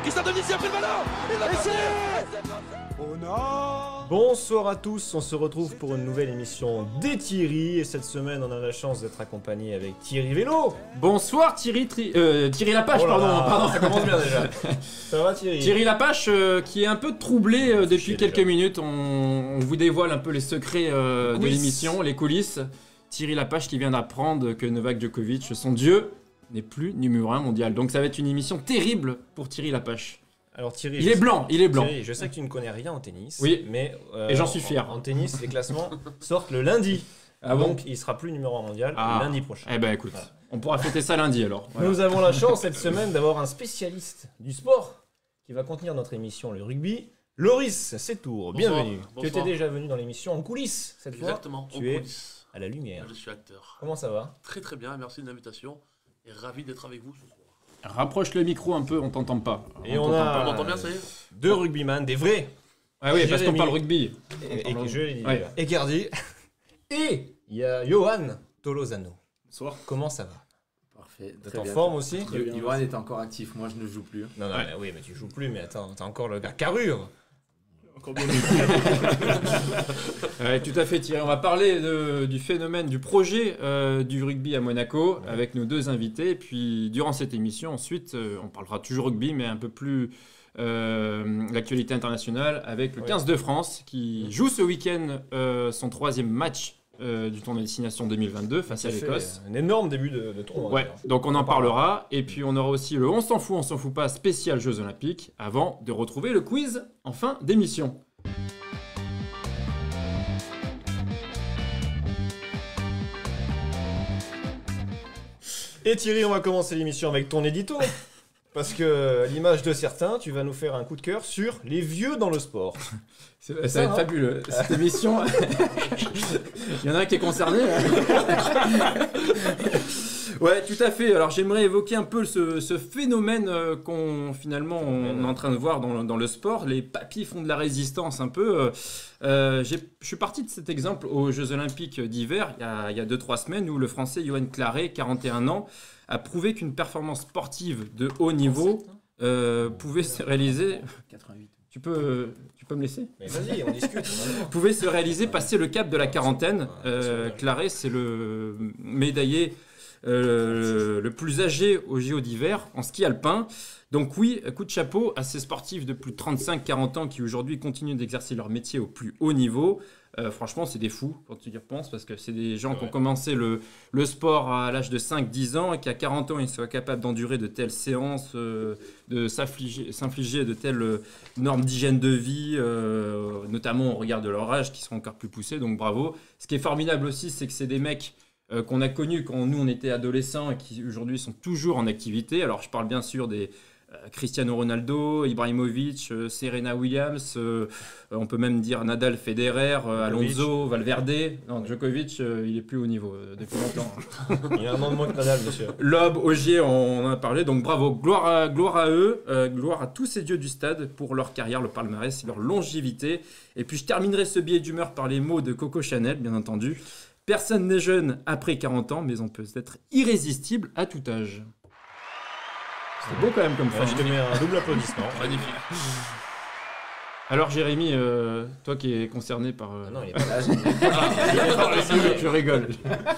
Christophe Dominici a pris le ballon. Il va passer. Oh non! Bonsoir à tous, on se retrouve pour une nouvelle émission des Thierry et cette semaine on a la chance d'être accompagné avec Thierry Vélo. Bonsoir Thierry Lapache, Oh là là, pardon. ça commence bien déjà. Ça va Thierry? Thierry Lapache qui est un peu troublé depuis Chier, quelques déjà. minutes. On vous dévoile un peu les secrets de l'émission, les coulisses. Thierry Lapache qui vient d'apprendre que Novak Djokovic, son dieu, n'est plus numéro 1 mondial. Donc ça va être une émission terrible pour Thierry Lapache. Alors Thierry, Il est blanc. Thierry, je sais que tu ne connais rien en tennis. Oui. Mais Et j'en suis fier. En tennis, les classements sortent le lundi. Ah bon? Donc il sera plus numéro 1 mondial lundi prochain. Eh ben écoute, Voilà. on pourra fêter ça lundi alors. Voilà. Nous avons la chance cette semaine d'avoir un spécialiste du sport qui va contenir notre émission le rugby. Loris Setour, bienvenue. Tu Bonsoir. étais déjà venu dans l'émission en coulisses cette fois. Exactement, Tu es coulisses. à la lumière. Je suis acteur. Comment ça va? Très très bien, merci de l'invitation et ravi d'être avec vous ce soir. Rapproche le micro un peu, on t'entend pas. Et on On a m'entend bien, ça y est? deux rugbyman, des vrais. Ah oui, parce qu'on Jérémy. parle rugby. Et Gardi. Et il y a Johan Tolosano. Bonsoir. Comment ça va? Parfait. Vous êtes en forme aussi? Johan est encore actif, moi je ne joue plus. Non, mais oui, mais tu joues plus, mais attends, t'as encore le gars carrure. Encore bien. Ouais, tout à fait Thierry, on va parler du phénomène, du projet du rugby à Monaco avec nos deux invités. Et puis durant cette émission, ensuite, on parlera toujours rugby, mais un peu plus l'actualité internationale avec le 15 de France qui joue ce week-end son troisième match du tournoi Destination 2022 face à l'Écosse. Un énorme début de tournoi. Ouais, d'ailleurs. donc on en parlera. Et puis on aura aussi le on s'en fout pas spécial Jeux Olympiques avant de retrouver le quiz en fin d'émission. Et Thierry, on va commencer l'émission avec ton édito. Parce que, à l'image de certains, tu vas nous faire un coup de cœur sur les vieux dans le sport. Ça va être fabuleux. Cette émission, il y en a un qui est concerné. Ouais, tout à fait. Alors j'aimerais évoquer un peu ce phénomène qu'on finalement on est en train de voir dans le sport. Les papis font de la résistance un peu. Je suis parti de cet exemple aux Jeux Olympiques d'hiver, il y a 2-3 semaines, où le Français Yoann Claret, 41 ans, a prouvé qu'une performance sportive de haut niveau pouvait se réaliser... 88. Tu peux me laisser? Mais vas-y, on discute. Pouvait se réaliser passer le cap de la quarantaine. Claret, c'est le médaillé le plus âgé au JO d'hiver en ski alpin. Donc oui, coup de chapeau à ces sportifs de plus de 35-40 ans qui aujourd'hui continuent d'exercer leur métier au plus haut niveau. Franchement, c'est des fous quand tu y repenses parce que c'est des gens qui ont commencé le sport à l'âge de 5-10 ans et qui à 40 ans ils soient capables d'endurer de telles séances, de s'infliger de telles normes d'hygiène de vie, notamment au regard de leur âge qui sont encore plus poussés, donc bravo. Ce qui est formidable aussi, c'est que c'est des mecs qu'on a connus quand nous on était adolescents et qui aujourd'hui sont toujours en activité. Alors je parle bien sûr des Cristiano Ronaldo, Ibrahimovic, Serena Williams, on peut même dire Nadal, Federer, Alonso, Valverde. Non, Djokovic, il est plus au niveau depuis longtemps. Il y a un an de moins que Nadal, monsieur. Lob, Ogier, on en a parlé, donc bravo, gloire à eux, gloire à tous ces dieux du stade pour leur carrière, le palmarès, leur longévité. Et puis je terminerai ce billet d'humeur par les mots de Coco Chanel, bien entendu. Personne n'est jeune après 40 ans, mais on peut être irrésistible à tout âge. C'est beau quand même comme Ouais, fin. je te mets un double applaudissement. Magnifique. Alors Jérémy, toi qui es concerné par... Ah non, il est pas là. je rigole.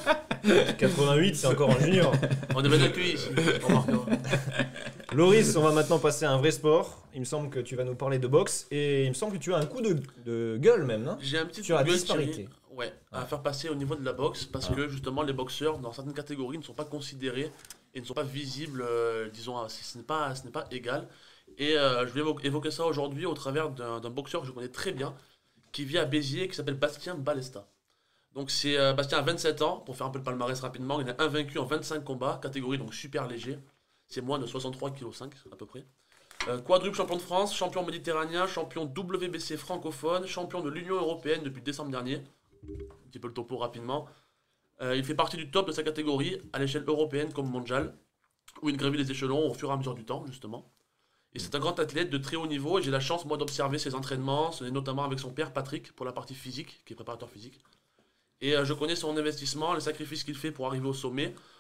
88, c'est encore un junior. On est bien accueillis ici. Remarquons. Loris, on va maintenant passer à un vrai sport. Il me semble que tu vas nous parler de boxe et il me semble que tu as un coup de gueule même, non? J'ai un petit Sur la gueule, disparité. Thierry, ouais, à faire passer au niveau de la boxe parce que justement les boxeurs dans certaines catégories ne sont pas considérés et ne sont pas visibles, disons, ce n'est pas égal. Et je vais évoquer ça aujourd'hui au travers d'un boxeur que je connais très bien qui vit à Béziers qui s'appelle Bastien Balesta. Donc c'est Bastien a 27 ans, pour faire un peu le palmarès rapidement, il est invaincu en 25 combats, catégorie donc super léger, c'est moins de 63,5 kg à peu près. Quadruple champion de France, champion méditerranéen, champion WBC francophone, champion de l'Union Européenne depuis décembre dernier. Un petit peu le topo rapidement. Il fait partie du top de sa catégorie à l'échelle européenne comme mondiale, où il gravit les échelons au fur et à mesure du temps justement. Et c'est un grand athlète de très haut niveau et j'ai la chance moi d'observer ses entraînements, notamment avec son père Patrick pour la partie physique, qui est préparateur physique. Et je connais son investissement, les sacrifices qu'il fait pour arriver au sommet,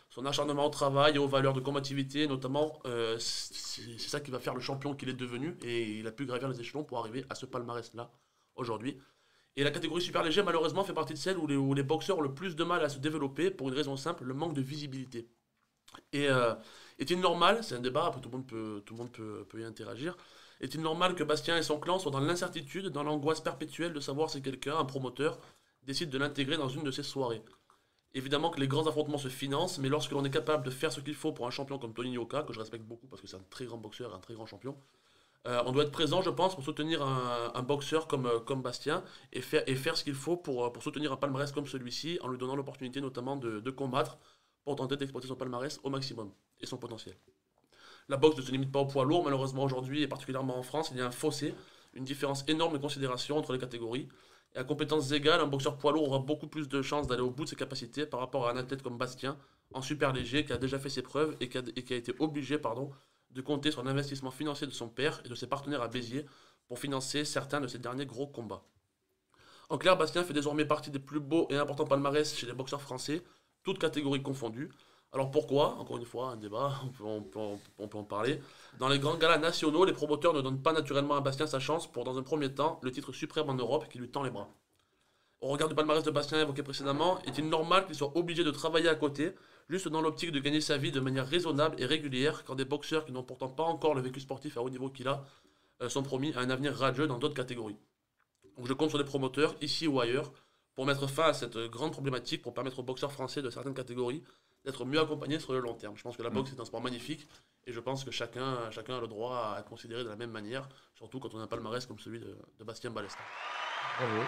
son acharnement au travail et aux valeurs de combativité, notamment, c'est ça qui va faire le champion qu'il est devenu. Et il a pu gravir les échelons pour arriver à ce palmarès-là aujourd'hui. Et la catégorie super léger, malheureusement, fait partie de celles où les boxeurs ont le plus de mal à se développer pour une raison simple, le manque de visibilité. Et est-il normal, c'est un débat, après tout le monde peut y interagir, est-il normal que Bastien et son clan soient dans l'incertitude, dans l'angoisse perpétuelle de savoir si quelqu'un, un promoteur, décide de l'intégrer dans une de ses soirées? Évidemment que les grands affrontements se financent, mais lorsque l'on est capable de faire ce qu'il faut pour un champion comme Tony Yoka, que je respecte beaucoup parce que c'est un très grand boxeur et un très grand champion, on doit être présent, je pense, pour soutenir un boxeur comme Bastien et faire ce qu'il faut pour soutenir un palmarès comme celui-ci, en lui donnant l'opportunité notamment de combattre pour tenter d'exploiter son palmarès au maximum et son potentiel. La boxe ne se limite pas au poids lourd, malheureusement aujourd'hui, et particulièrement en France, il y a un fossé, une différence énorme de considération entre les catégories. Et à compétences égales, un boxeur poids lourd aura beaucoup plus de chances d'aller au bout de ses capacités par rapport à un athlète comme Bastien, en super léger, qui a déjà fait ses preuves et qui a été obligé de compter sur l'investissement financier de son père et de ses partenaires à Béziers pour financer certains de ses derniers gros combats. En clair, Bastien fait désormais partie des plus beaux et importants palmarès chez les boxeurs français, toutes catégories confondues. Alors pourquoi? Encore une fois, un débat, on peut en parler. Dans les grands galas nationaux, les promoteurs ne donnent pas naturellement à Bastien sa chance pour, dans un premier temps, le titre suprême en Europe qui lui tend les bras. Au regard du palmarès de Bastien évoqué précédemment, est-il normal qu'il soit obligé de travailler à côté, juste dans l'optique de gagner sa vie de manière raisonnable et régulière, quand des boxeurs qui n'ont pourtant pas encore le vécu sportif à haut niveau qu'il a, sont promis à un avenir radieux dans d'autres catégories? Donc je compte sur les promoteurs, ici ou ailleurs, pour mettre fin à cette grande problématique, pour permettre aux boxeurs français de certaines catégories d'être mieux accompagnés sur le long terme. Je pense que la boxe est un sport magnifique et je pense que chacun a le droit à considérer de la même manière, surtout quand on a un palmarès comme celui de Bastien Balesta. Bravo.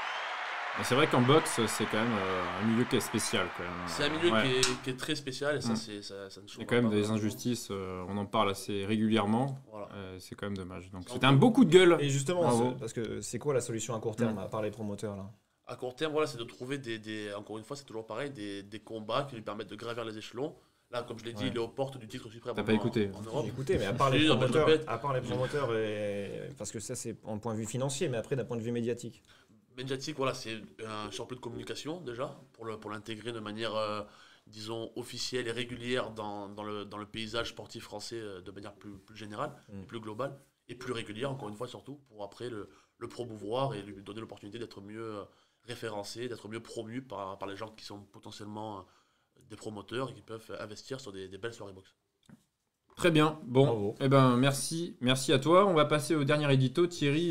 Et c'est vrai qu'en boxe, c'est quand même un milieu qui est spécial. Quand même. C'est un milieu qui est très spécial et ça ne Il y a quand même des injustices, on en parle assez régulièrement. Voilà. C'est quand même dommage. Donc c'était un beau coup de gueule. Et justement, parce que c'est quoi la solution à court terme, à part les promoteurs là? À court terme, c'est de trouver encore une fois, c'est toujours pareil, des combats qui lui permettent de gravir les échelons. Là, comme je l'ai dit, il est aux portes du titre suprême T'as pas écouté? en Europe. J'ai écouté, mais à part les promoteurs, parce que ça c'est en point de vue financier, mais après d'un point de vue médiatique. Médiatique, c'est un surplus de communication déjà, pour l'intégrer de manière, disons, officielle et régulière dans le paysage sportif français de manière plus générale, plus globale, et plus régulière, encore une fois, surtout, pour après le promouvoir et lui donner l'opportunité d'être mieux référencé, d'être mieux promu par les gens qui sont potentiellement des promoteurs et qui peuvent investir sur des belles soirées boxe. Très bien. Bon, Bravo. eh ben merci à toi. On va passer au dernier édito. Thierry,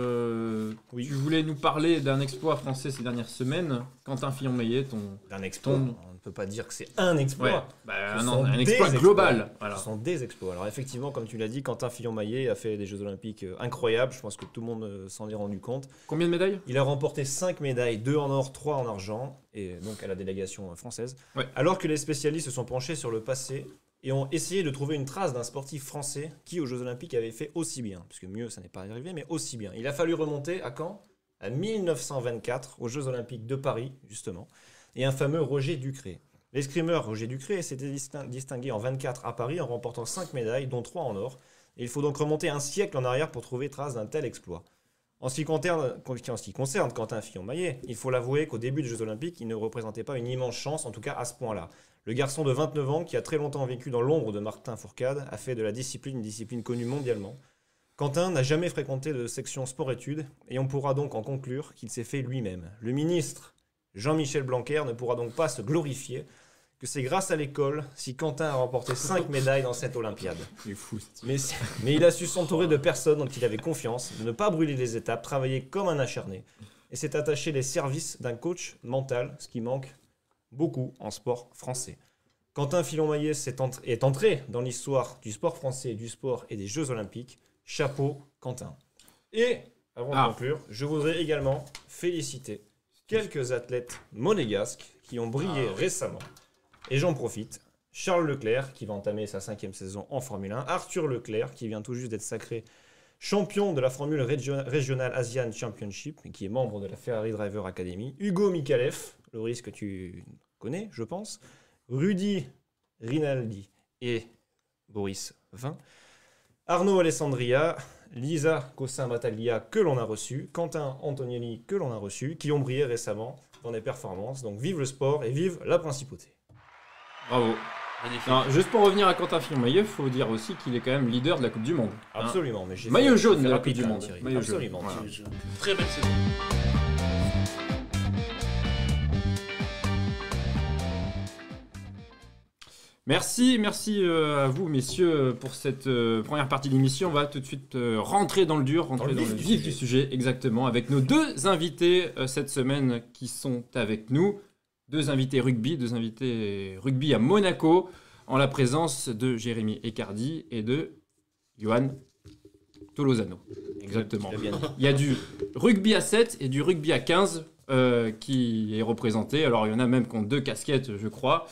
Oui. tu voulais nous parler d'un exploit français ces dernières semaines. Quentin Fillon-Maillet, D'un exploit. On ne peut pas dire que c'est un exploit. un des exploit global. Voilà. Ce sont des exploits. Alors effectivement, comme tu l'as dit, Quentin Fillon-Maillet a fait des Jeux Olympiques incroyables. Je pense que tout le monde s'en est rendu compte. Combien de médailles? Il a remporté 5 médailles, 2 en or, 3 en argent, et donc à la délégation française. Ouais. Alors que les spécialistes se sont penchés sur le passé et ont essayé de trouver une trace d'un sportif français qui, aux Jeux Olympiques, avait fait aussi bien. Puisque mieux, ça n'est pas arrivé, mais aussi bien. Il a fallu remonter à quand? À 1924, aux Jeux Olympiques de Paris, justement, et un fameux Roger Ducré. L'escrimeur Roger Ducré s'était distingué en 24 à Paris en remportant 5 médailles, dont 3 en or. Et il faut donc remonter un siècle en arrière pour trouver trace d'un tel exploit. En ce qui concerne Quentin Fillon-Maillet, il faut l'avouer qu'au début des Jeux Olympiques, il ne représentait pas une immense chance, en tout cas à ce point-là. Le garçon de 29 ans, qui a très longtemps vécu dans l'ombre de Martin Fourcade, a fait de la discipline une discipline connue mondialement. Quentin n'a jamais fréquenté de section sport-études, et on pourra donc en conclure qu'il s'est fait lui-même. Le ministre Jean-Michel Blanquer ne pourra donc pas se glorifier que c'est grâce à l'école si Quentin a remporté 5 médailles dans cette Olympiade. Il est fou. Mais il a su s'entourer de personnes dont il avait confiance, de ne pas brûler les étapes, travailler comme un acharné, et s'est attaché les services d'un coach mental, ce qui manque beaucoup en sport français. Quentin Fillon-Maillet est entré dans l'histoire du sport français, du sport et des Jeux Olympiques. Chapeau, Quentin. Et, avant de conclure, je voudrais également féliciter quelques athlètes monégasques qui ont brillé récemment. Et j'en profite. Charles Leclerc, qui va entamer sa 5e saison en Formule 1. Arthur Leclerc, qui vient tout juste d'être sacré champion de la Formule Régional Asian Championship, et qui est membre de la Ferrari Driver Academy. Hugo Mikalev, Loris que tu connais, je pense. Rudy Rinaldi et Boris Vian. Arnaud Alessandria, Lisa Cossin-Battaglia, que l'on a reçu. Quentin Antonielli, que l'on a reçu, qui ont brillé récemment dans des performances. Donc vive le sport et vive la principauté. Bravo. Magnifique. Non, juste pour revenir à Quentin Fillon-Maillet, il faut dire aussi qu'il est quand même leader de la Coupe du Monde. hein. Absolument. Mais Maillot jaune de la rapide, Coupe du hein, Monde. Thierry. Maillot jaune. Absolument. Voilà. Très belle saison. Merci à vous, messieurs, pour cette première partie de l'émission. On va tout de suite rentrer dans le dur, rentrer dans le vif du sujet, exactement, avec nos deux invités cette semaine qui sont avec nous. Deux invités rugby à Monaco, en la présence de Jérémy Ecardi et de Johan Tolosano. Exactement. Tu l'as bien dit. Il y a du rugby à 7 et du rugby à 15 qui est représenté. Alors, il y en a même qui ont 2 casquettes, je crois.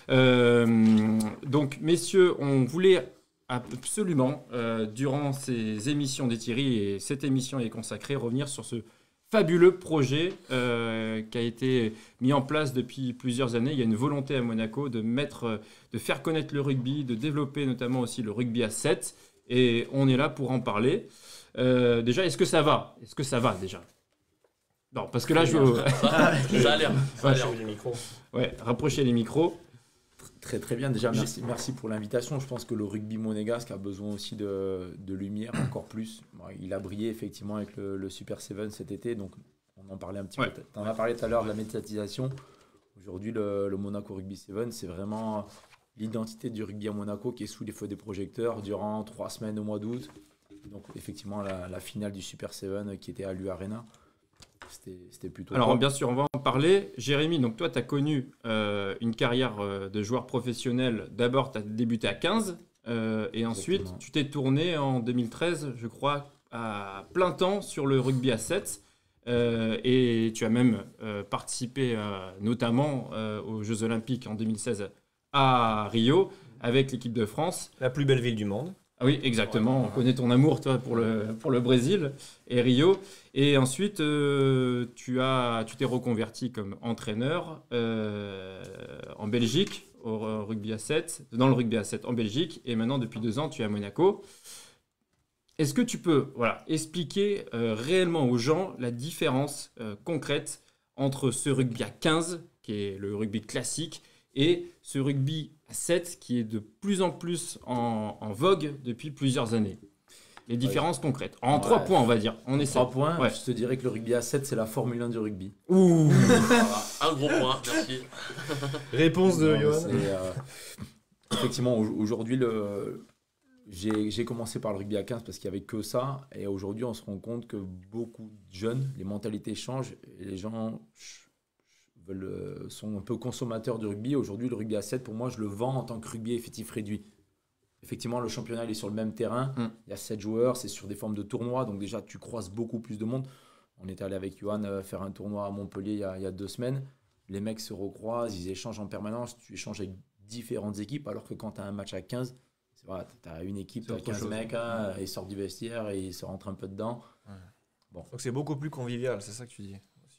Donc, messieurs, on voulait absolument, durant ces émissions des Thierry, et cette émission est consacrée, revenir sur ce fabuleux projet qui a été mis en place depuis plusieurs années. Il y a une volonté à Monaco de faire connaître le rugby, de développer notamment aussi le rugby à 7. Et on est là pour en parler. Déjà, est-ce que ça va déjà? Non, parce que là, Ça a l'air. Ça a l'air. Lâchez les micros. Ouais, rapprochez les micros. Très très bien, déjà merci pour l'invitation. Je pense que le rugby monégasque a besoin aussi de lumière encore plus. Bon, il a brillé effectivement avec le Super 7 cet été, donc on en parlait un petit Ouais. peu. Tu en as parlé tout à l'heure de la médiatisation. Aujourd'hui, le Monaco Rugby 7, c'est vraiment l'identité du rugby à Monaco qui est sous les feux des projecteurs durant 3 semaines au mois d'août. Donc effectivement la finale du Super 7 qui était à l'U Arena, c'était plutôt Alors, top. bien sûr, on va en parler. Jérémy, donc toi, tu as connu une carrière de joueur professionnel. D'abord, tu as débuté à 15 et ensuite, Exactement. tu t'es tourné en 2013, je crois, à plein temps sur le rugby à 7. Et tu as même participé notamment aux Jeux Olympiques en 2016 à Rio avec l'équipe de France. La plus belle ville du monde. Ah oui, exactement. On connaît ton amour, toi, pour le Brésil et Rio. Et ensuite, tu t'es reconverti comme entraîneur en Belgique, au rugby à 7, dans le rugby à 7 en Belgique. Et maintenant, depuis 2 ans, tu es à Monaco. Est-ce que tu peux expliquer réellement aux gens la différence concrète entre ce rugby à 15, qui est le rugby classique, et ce rugby à 7 qui est de plus en plus en vogue depuis plusieurs années? Les différences concrètes. En 3 points, on va dire. On essaie. 3 points, Ouais. je te dirais que le rugby à 7, c'est la Formule 1 du rugby. Ouh. Voilà. Un gros point, merci. Réponse de Non, Johan. Effectivement, aujourd'hui, j'ai commencé par le rugby à 15 parce qu'il n'y avait que ça. Et aujourd'hui, on se rend compte que beaucoup de jeunes, les mentalités changent et les gens sont un peu consommateurs du rugby. Aujourd'hui, le rugby à 7, pour moi, je le vends en tant que rugby effectif réduit. Effectivement, le championnat il est sur le même terrain. Il y a 7 joueurs, c'est sur des formes de tournois. Donc déjà, tu croises beaucoup plus de monde. On est allé avec Johan faire un tournoi à Montpellier il y a 2 semaines. Les mecs se recroisent, ils échangent en permanence. Tu échanges avec différentes équipes. Alors que quand tu as un match à 15, tu as une équipe, tu as 15 mecs, ils sortent du vestiaire et ils se rentrent un peu dedans. Donc c'est beaucoup plus convivial, c'est ça que tu dis aussi.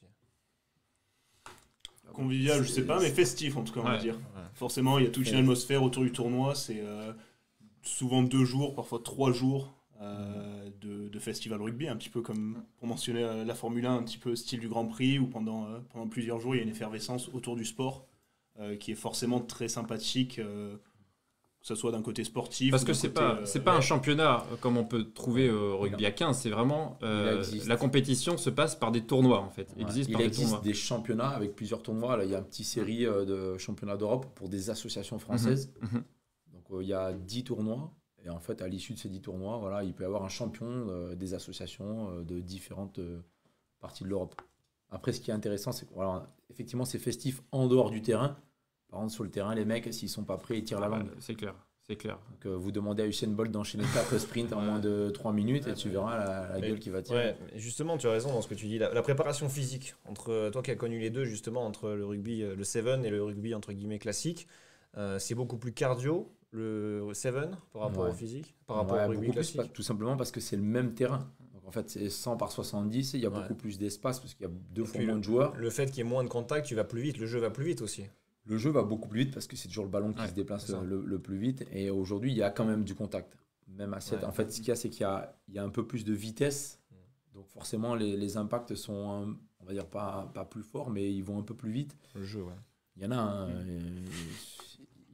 Convivial, je sais pas, mais festif en tout cas, on va Ouais. dire. Forcément, il y a toute une atmosphère autour du tournoi. C'est souvent 2 jours, parfois 3 jours de festival rugby, un petit peu comme pour mentionner la Formule 1, un petit peu style du Grand Prix, où pendant plusieurs jours, il y a une effervescence autour du sport qui est forcément très sympathique, que ce soit d'un côté sportif. Parce ou que d'un c'est côté, pas un championnat comme on peut trouver au rugby à 15. C'est vraiment existe. la compétition se passe par des tournois en fait. Ouais. Existe Il par des existe tournois. des championnats avec plusieurs tournois. Là, il y a une petite série de championnats d'Europe pour des associations françaises. Mhm. Donc il y a 10 tournois. Et en fait, à l'issue de ces 10 tournois, voilà, il peut y avoir un champion des associations de différentes parties de l'Europe. Après, ce qui est intéressant, c'est que voilà, effectivement, c'est festif en dehors du terrain. Par contre, sur le terrain, les mecs, s'ils sont pas prêts, ils tirent la langue. C'est clair. C'est clair. Donc, vous demandez à Usain Bolt d'enchaîner 4 sprints en moins de 3 minutes et tu verras la Mais- gueule qui va tirer. Ouais, mais justement, tu as raison dans ce que tu dis. La préparation physique, entre toi qui as connu les deux, justement, entre le rugby, le 7 et le rugby entre guillemets classique, c'est beaucoup plus cardio, le 7 par rapport Ouais. au physique, par rapport Ouais, au rugby beaucoup plus, classique. tout simplement parce que c'est le même terrain. Donc, en fait, c'est 100 par 70 et il y a Ouais. beaucoup plus d'espace parce qu'il y a 2 Et fois puis moins de joueurs. Le fait qu'il y ait moins de contact, tu vas plus vite, le jeu va plus vite aussi. Le jeu va beaucoup plus vite parce que c'est toujours le ballon qui Ouais, se déplace c'est ça. le plus vite. Et aujourd'hui, il y a quand même du contact. Même à 7. Ouais. En fait, ce qu'il y a, c'est qu'il y a un peu plus de vitesse. Donc forcément, les impacts sont, on va dire, pas plus forts, mais ils vont un peu plus vite. Le jeu, ouais. Il y en a,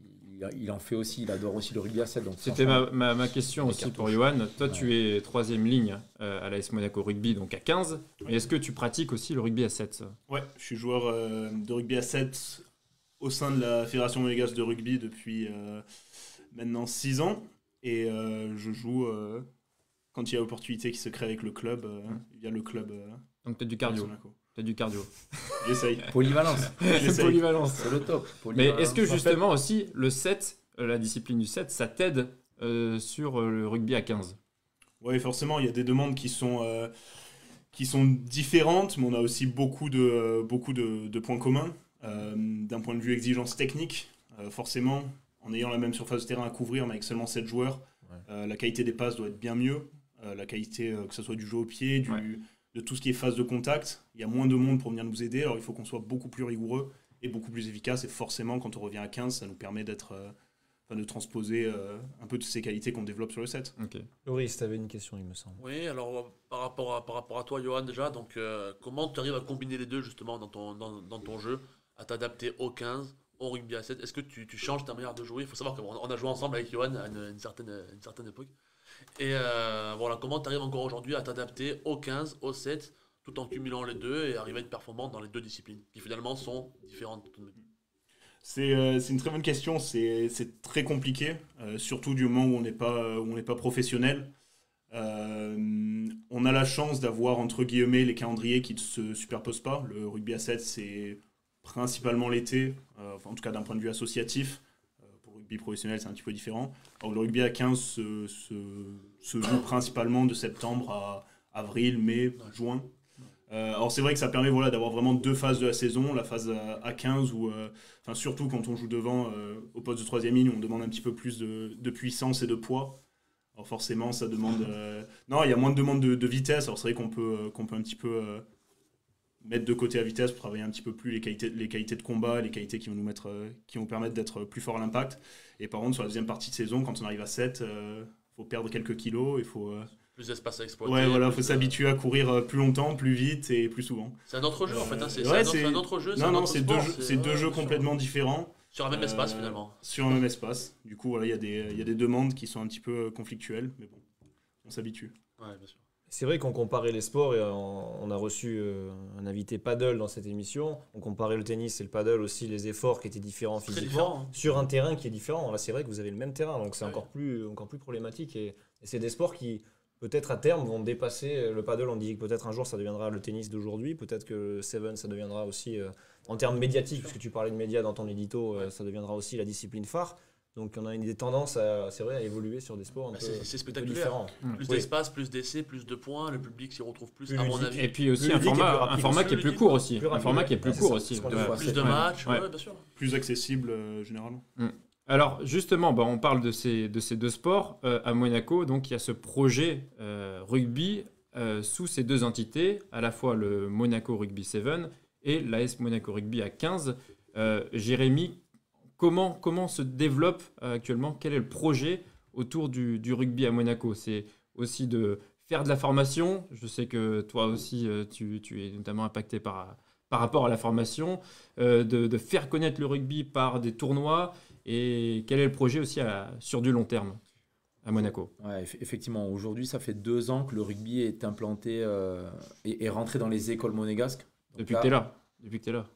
il en fait aussi, il adore aussi le rugby à 7. Donc C'était ma question aussi pour Johan. Toi, Ouais. tu es 3e ligne à l'AS Monaco Rugby, donc à 15. Et est-ce que tu pratiques aussi le rugby à 7? Ouais, je suis joueur de rugby à 7 au sein de la Fédération monégasque de rugby depuis maintenant 6 ans. Et je joue quand il y a opportunité qui se crée avec le club, via le club. Donc tu as du cardio. Monaco. T'as du cardio. J'essaye. Polyvalence, J'essaye. Polyvalence. c'est le top. Mais Polyvalence. est-ce que justement aussi le 7, la discipline du 7, ça t'aide sur le rugby à 15? Oui, forcément, il y a des demandes qui sont différentes, mais on a aussi beaucoup de points communs. D'un point de vue exigence technique, forcément, en ayant la même surface de terrain à couvrir, mais avec seulement 7 joueurs, la qualité des passes doit être bien mieux. La qualité, que ce soit du jeu au pied, de tout ce qui est phase de contact, il y a moins de monde pour venir nous aider, alors il faut qu'on soit beaucoup plus rigoureux et beaucoup plus efficace, et forcément, quand on revient à 15, ça nous permet de transposer un peu toutes ces qualités qu'on développe sur le 7. Ok. Loris, tu avais une question, il me semble. Oui, alors par rapport à toi, Johan, déjà, donc comment tu arrives à combiner les deux justement dans ton jeu, à t'adapter au 15, au rugby à 7? Est-ce que tu changes ta manière de jouer? Il faut savoir qu'on a joué ensemble avec Johan à une certaine époque. Et voilà, comment tu arrives encore aujourd'hui à t'adapter au 15, au 7, tout en cumulant les deux et arriver à être performant dans les deux disciplines, qui finalement sont différentes. C'est une très bonne question, c'est très compliqué, surtout du moment où on n'est pas professionnel. On a la chance d'avoir, entre guillemets, les calendriers qui ne se superposent pas. Le rugby à 7, c'est principalement l'été, en tout cas d'un point de vue associatif. Pour le rugby professionnel, c'est un petit peu différent. Alors, le rugby à 15 se joue principalement de septembre à avril, mai, juin. Alors c'est vrai que ça permet d'avoir vraiment deux phases de la saison, la phase à 15 où, surtout quand on joue devant au poste de 3e ligne, où on demande un petit peu plus de puissance et de poids. Alors forcément ça demande... Non, il y a moins de demande de vitesse, alors c'est vrai qu'on peut un petit peu mettre de côté la vitesse pour travailler un petit peu plus les qualités de combat, les qualités qui vont permettre d'être plus fort à l'impact. Et par contre sur la deuxième partie de saison, quand on arrive à 7, faut perdre quelques kilos, il faut... Plus d'espace à exploiter. Ouais, voilà, faut s'habituer à courir plus longtemps, plus vite et plus souvent. C'est un autre jeu en fait, hein. C'est ouais, un autre jeu. Non, c'est deux ouais, jeux complètement différents. Sur un même espace finalement. Sur un même espace. Du coup, voilà, il y a des demandes qui sont un petit peu conflictuelles, mais bon, on s'habitue. Ouais, bien sûr. C'est vrai qu'on comparait les sports et on a reçu un invité paddle dans cette émission. On comparait le tennis et le paddle aussi, les efforts qui étaient différents Très physiquement différent, hein. sur un terrain qui est différent. Là, c'est vrai que vous avez le même terrain, donc c'est Ouais. encore plus problématique. Et c'est des sports qui, peut-être à terme, vont dépasser le paddle. On dit que peut-être un jour ça deviendra le tennis d'aujourd'hui. Peut-être que le Seven, ça deviendra aussi, en termes médiatiques, puisque tu parlais de médias dans ton édito, ça deviendra aussi la discipline phare. Donc on a des tendances, c'est vrai, à évoluer sur des sports un peu C'est spectaculaire. différents. Plus Oui. d'espace, plus d'essais, plus de points, le public s'y retrouve plus, Plus à mon ludique. avis. Et puis aussi Plus un ludique et plus format, rapide. un format qui est plus court aussi. Plus Un rapide. format qui est plus Ouais, court c'est aussi. ce qu'on Deux a fois fait. Plus sept, de ouais. matchs, Ouais. ouais, bien sûr. Plus accessible généralement. Alors justement, on parle de ces deux sports. À Monaco, donc il y a ce projet rugby sous ces deux entités, à la fois le Monaco Rugby 7 et l'AS Monaco Rugby à 15. Jérémy, comment se développe actuellement? Quel est le projet autour du rugby à Monaco? C'est aussi de faire de la formation. Je sais que toi aussi, tu es notamment impacté par rapport à la formation, de faire connaître le rugby par des tournois. Et quel est le projet aussi sur du long terme à Monaco? Ouais, effectivement, aujourd'hui, ça fait 2 ans que le rugby est implanté et est rentré dans les écoles monégasques. Donc Depuis que tu es là. Depuis que tu es là.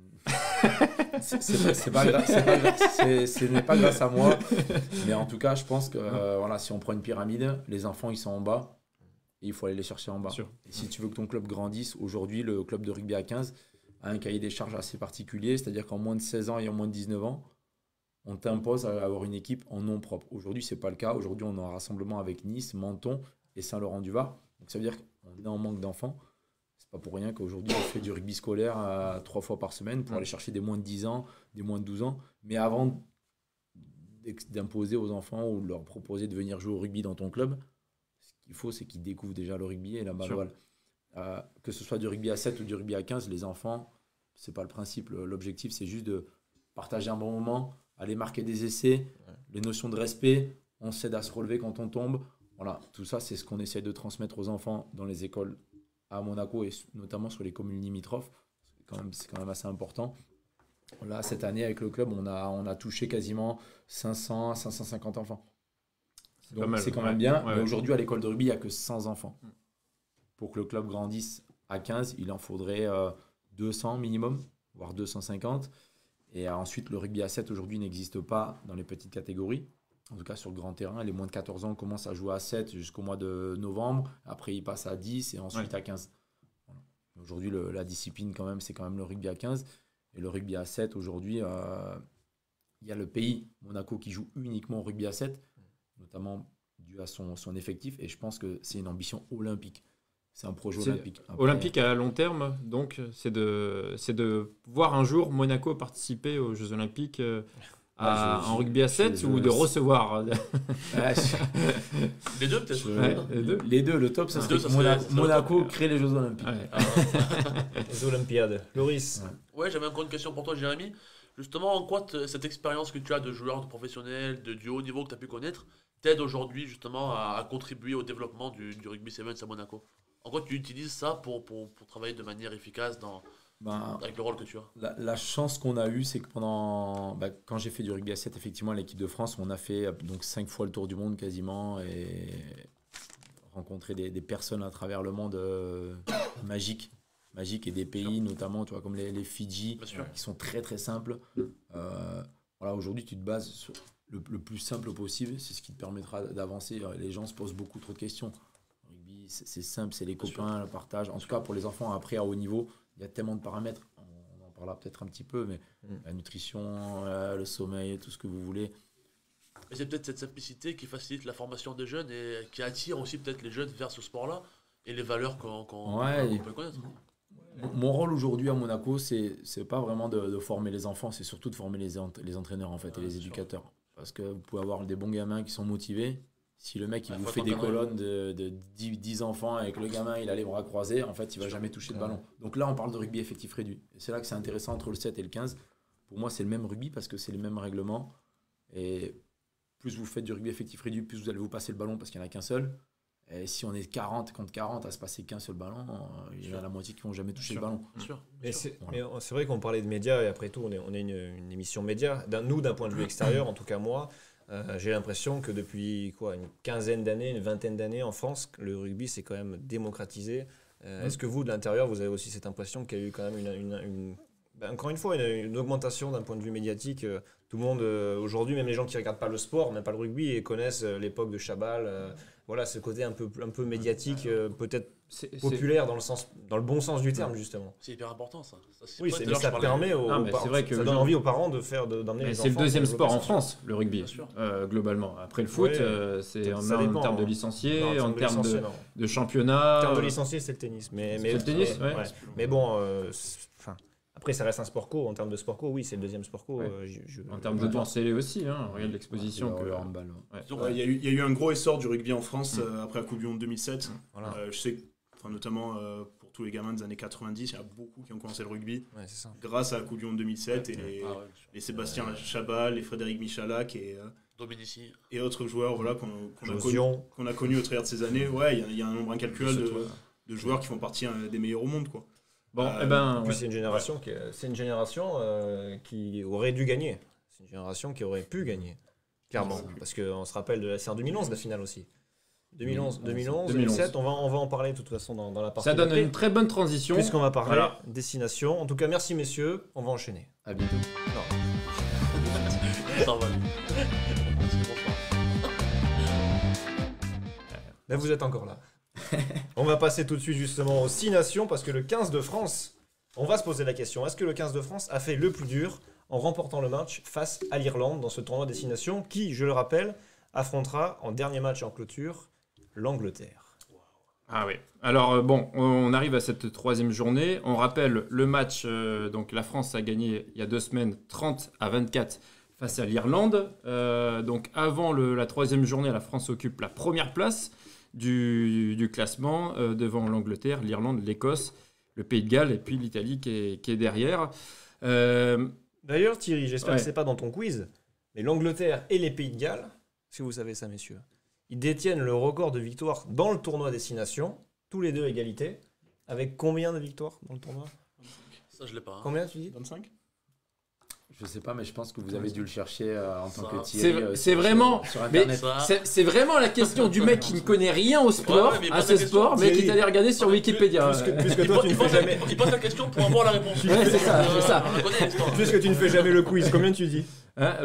ce n'est pas grâce à moi, mais en tout cas, je pense que voilà, si on prend une pyramide, les enfants ils sont en bas et il faut aller les chercher en bas. Sûr. Et si tu veux que ton club grandisse, aujourd'hui, le club de rugby à 15 a un cahier des charges assez particulier, c'est-à-dire qu'en moins de 16 ans et en moins de 19 ans, on t'impose à avoir une équipe en nom propre. Aujourd'hui, ce n'est pas le cas. Aujourd'hui, on a un rassemblement avec Nice, Menton et Saint-Laurent-du-Var. Donc ça veut dire qu'on est en manque d'enfants. C'est pas pour rien qu'aujourd'hui, on fait du rugby scolaire 3 fois par semaine pour aller chercher des moins de 10 ans, des moins de 12 ans. Mais avant d'imposer aux enfants ou de leur proposer de venir jouer au rugby dans ton club, ce qu'il faut, c'est qu'ils découvrent déjà le rugby et la balle voile. Que ce soit du rugby à 7 ou du rugby à 15, les enfants, c'est pas le principe. L'objectif, c'est juste de partager un bon moment, aller marquer des essais, les notions de respect, on s'aide à se relever quand on tombe. Voilà, tout ça, c'est ce qu'on essaie de transmettre aux enfants dans les écoles à Monaco et notamment sur les communes limitrophes. C'est quand même assez important. Là, cette année, avec le club, on a touché quasiment 500 à 550 enfants. pas Donc mal, c'est quand ouais. même bien. Ouais, Mais ouais. aujourd'hui, à l'école de rugby, il n'y a que 100 enfants. Pour que le club grandisse à 15, il en faudrait 200 minimum, voire 250. Et ensuite, le rugby à 7 aujourd'hui n'existe pas dans les petites catégories. En tout cas, sur le grand terrain, les moins de 14 ans commencent à jouer à 7 jusqu'au mois de novembre. Après, ils passent à 10 et ensuite à 15. Voilà. Aujourd'hui, la discipline, quand même, c'est quand même le rugby à 15. Et le rugby à 7, aujourd'hui, il y a le pays, Monaco, qui joue uniquement au rugby à 7, notamment dû à son effectif. Et je pense que c'est une ambition olympique. C'est un projet C'est olympique. Après, Olympique à long terme, donc, c'est de voir un jour Monaco participer aux Jeux Olympiques en rugby à 7 ou de recevoir. Les deux, peut-être. Ouais, les deux. Les deux, le top, ça Les serait deux, ça que serait- ça serait Monaco le top. crée les Jeux Olympiques. Ouais. Les Olympiades. Loris. Ouais, j'avais encore une question pour toi, Jérémy. Justement, en quoi cette expérience que tu as de joueur, de professionnel, du haut niveau que tu as pu connaître, t'aide aujourd'hui justement à contribuer au développement du rugby sevens à Monaco? En quoi tu utilises ça pour travailler de manière efficace Ben, avec le rôle que tu as? la chance qu'on a eue, c'est que quand j'ai fait du rugby à 7, effectivement, à l'équipe de France, on a fait donc 5 fois le tour du monde quasiment et rencontré des personnes à travers le monde magiques et des pays notamment, tu vois, comme les Fidji, Bien sûr. qui sont très très simples. Voilà, aujourd'hui, tu te bases sur le plus simple possible, c'est ce qui te permettra d'avancer. Les gens se posent beaucoup trop de questions. Le rugby, c'est simple, c'est les Bien sûr. copains, le partage. En tout cas, pour les enfants, après, à haut niveau, il y a tellement de paramètres. On en parlera peut-être un petit peu, mais la nutrition, le sommeil, tout ce que vous voulez. Et c'est peut-être cette simplicité qui facilite la formation des jeunes et qui attire aussi peut-être les jeunes vers ce sport-là et les valeurs qu'on Ouais. peut connaître. Mon rôle aujourd'hui à Monaco, c'est pas vraiment de former les enfants, c'est surtout de former les entraîneurs en fait, et les c'est sûr. éducateurs. Parce que vous pouvez avoir des bons gamins qui sont motivés. Si le mec il Ouais, vous faut fait des t'encadrer. colonnes de 10 enfants avec le gamin, il a les bras croisés, en fait, il va jamais toucher de ballon. Donc là, on parle de rugby effectif réduit. Et c'est là que c'est intéressant entre le 7 et le 15. Pour moi, c'est le même rugby parce que c'est les mêmes règlements. Et plus vous faites du rugby effectif réduit, plus vous allez vous passer le ballon parce qu'il n'y en a qu'un seul. Et si on est 40 contre 40 à se passer qu'un seul ballon, il y en a la moitié qui vont jamais toucher le ballon. Bien sûr. Mais c'est Voilà. mais c'est vrai qu'on parlait de médias et après tout, on est une émission média. Nous, d'un point de vue extérieur, en tout cas moi, j'ai l'impression que depuis une quinzaine d'années, une vingtaine d'années en France, le rugby s'est quand même démocratisé. Est-ce que vous, de l'intérieur, vous avez aussi cette impression qu'il y a eu quand même encore une fois, une augmentation d'un point de vue médiatique? Tout le monde, aujourd'hui, même les gens qui ne regardent pas le sport, même pas le rugby, et connaissent l'époque de Chabal. Voilà, ce côté un peu médiatique, peut-être populaire dans le bon sens du terme, justement. C'est hyper important ça. Oui, toi, tout à mais l'heure, ça je parlais- permet Non, mais c'est vrai que ça donne envie aux parents d'emmener les enfants. C'est le deuxième pour sport en développer ça. France, le rugby, Bien sûr. globalement. Après le foot, Ouais, c'est en ça dépend, termes de hein. licenciés, Non, en termes licenciés, non. de championnat. En termes de licenciés, c'est le tennis. Mais le tennis, ouais. Mais bon, après, ça reste un sport co. En termes de sport co, oui, c'est le deuxième sport co. Ouais. En termes de voilà. temps scellé aussi, hein, regarde l'exposition. Le que... handball. Ouais. Donc, Il y a eu un gros essor du rugby en France après la Coupe du Monde 2007. Voilà. Je sais, notamment pour tous les gamins des années 90, il y en a beaucoup qui ont commencé le rugby Ouais, c'est ça. grâce à la Coupe du Monde 2007 et ah ouais, bien sûr. les Sébastien Chabal, les Frédéric Michalak Dominici. et autres joueurs voilà, qu'on a connus au travers de ces années. Ouais, il y a un nombre incalculable de joueurs qui font partie des meilleurs au monde, quoi. Bon, Euh, eh ben, En plus, ouais. c'est une génération qui aurait dû gagner. C'est une génération qui aurait pu gagner, clairement. Parce qu'on se rappelle, c'est en 2011 la finale aussi. 2011, 2007, on va en parler de toute façon dans la partie. Ça donne d'après, une très bonne transition. Puisqu'on va parler Voilà. destination. En tout cas, merci messieurs, on va enchaîner. À bientôt. Ça va. C'est bon, ça. Là, vous êtes encore là. On va passer tout de suite justement aux 6 nations parce que le 15 de France, on va se poser la question, est-ce que le 15 de France a fait le plus dur en remportant le match face à l'Irlande dans ce tournoi des 6 nations qui, je le rappelle, affrontera en dernier match en clôture l'Angleterre. Ah oui. Alors bon, on arrive à cette troisième journée. On rappelle le match, donc la France a gagné il y a 2 semaines 30-24 face à l'Irlande. Donc avant la troisième journée, la France occupe la première place du classement devant l'Angleterre, l'Irlande, l'Écosse, le Pays de Galles et puis l'Italie qui est derrière. D'ailleurs, Thierry, j'espère Ouais. que c'est pas dans ton quiz, mais l'Angleterre et les Pays de Galles, si vous savez ça, messieurs, ils détiennent le record de victoires dans le tournoi des 6 nations, tous les deux égalité, avec combien de victoires dans le tournoi? Ça, je l'ai pas. Hein. Combien tu dis? 25 Je sais pas, mais je pense que vous avez dû le chercher en tant que C'est Thierry. c'est vraiment, sur mais Internet. c'est vraiment la question du mec qui ne connaît rien au sport, Ouais, mais il à pose ce la question. sport, mais qui Thierry. est allé regarder sur Wikipédia. Puisque toi, tu ne fais jamais. Il pose la question pour avoir la réponse. Ouais, c'est ça, c'est ça. On la connaît l'histoire. Puisque tu ne fais jamais le quiz, combien tu dis? Hein,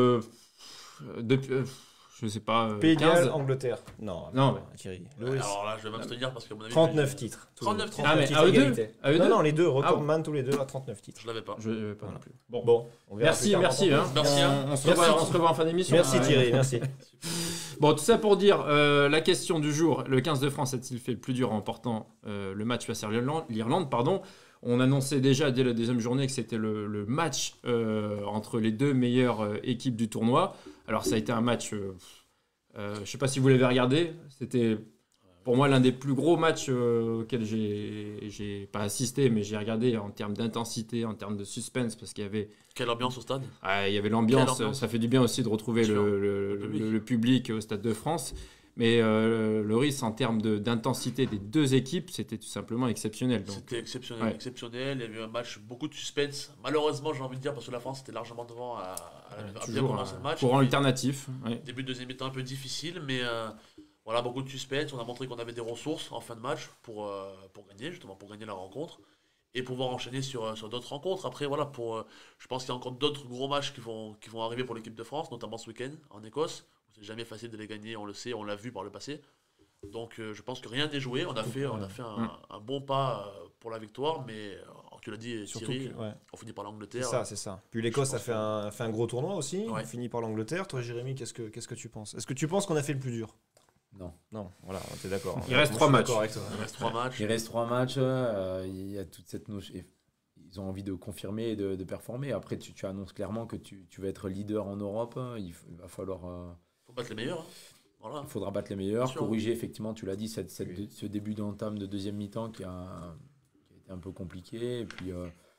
depuis, je sais pas, Pays de 15. Galles, Angleterre. Non, Non. Thierry. Loïs. Alors là, je vais m'abstenir parce que à mon avis. 39 titres. 39 titres. Ah, mais à eux égalité. deux À eux Non, deux non, les deux, Ah, recordman tous les deux à 39 titres. Je l'avais pas. Je pas non plus. Bon, on verra plus Merci, tard merci. dans ton Hein. quiz. Merci, hein. On se Merci. revoit en fin d'émission. Merci Ouais. Thierry, merci. Bon, tout ça pour dire, la question du jour, le 15 de France a-t-il fait le plus dur en remportant le match face à l'Irlande, pardon. On annonçait déjà dès la deuxième journée que c'était le match entre les deux meilleures équipes du tournoi. Alors ça a été un match, je ne sais pas si vous l'avez regardé, c'était pour moi l'un des plus gros matchs auxquels j'ai pas assisté, mais j'ai regardé en termes d'intensité, en termes de suspense, parce qu'il y avait Quelle ambiance au stade. il y avait l'ambiance, Quelle ambiance. ça fait du bien aussi de retrouver Sûr. le public au Stade de France. Mais le risque en termes d'intensité des deux équipes, c'était tout simplement exceptionnel. Donc, C'était exceptionnel, ouais. exceptionnel. Il y a eu un match, beaucoup de suspense. Malheureusement, j'ai envie de dire, parce que la France était largement devant à bien toujours commencer le match. courant Et puis, alternatif. Ouais. début de deuxième mi-temps un peu difficile, mais voilà, beaucoup de suspense. On a montré qu'on avait des ressources en fin de match pour gagner, justement, pour gagner la rencontre et pouvoir enchaîner sur d'autres rencontres. Après, voilà, je pense qu'il y a encore d'autres gros matchs qui vont arriver pour l'équipe de France, notamment ce week-end en Écosse. C'est jamais facile de les gagner, on le sait, on l'a vu par le passé. Donc je pense que rien n'est joué. On a fait un bon pas pour la victoire, mais tu l'as dit, Surtout Thierry, que- ouais. on finit par C'est l'Angleterre. ça, c'est ça. Puis l'Écosse a fait un gros tournoi aussi. Ouais. On finit par l'Angleterre. Toi, Jérémy, qu'est-ce que tu penses? Est-ce que tu penses qu'on a fait le plus dur? Non. Non, voilà, t'es d'accord. Il reste Moi, 3 je suis matchs. d'accord avec toi. Il reste 3 matchs. Il reste 3 matchs, il y a toute cette notion. Ils ont envie de confirmer et de performer. Après, tu annonces clairement que tu vas être leader en Europe. Il va falloir. Faut battre les meilleurs. Hein. Voilà. Il faudra battre les meilleurs, Bien sûr. corriger effectivement, tu l'as dit, ce début d'entame de deuxième mi-temps qui a été un peu compliqué. Et puis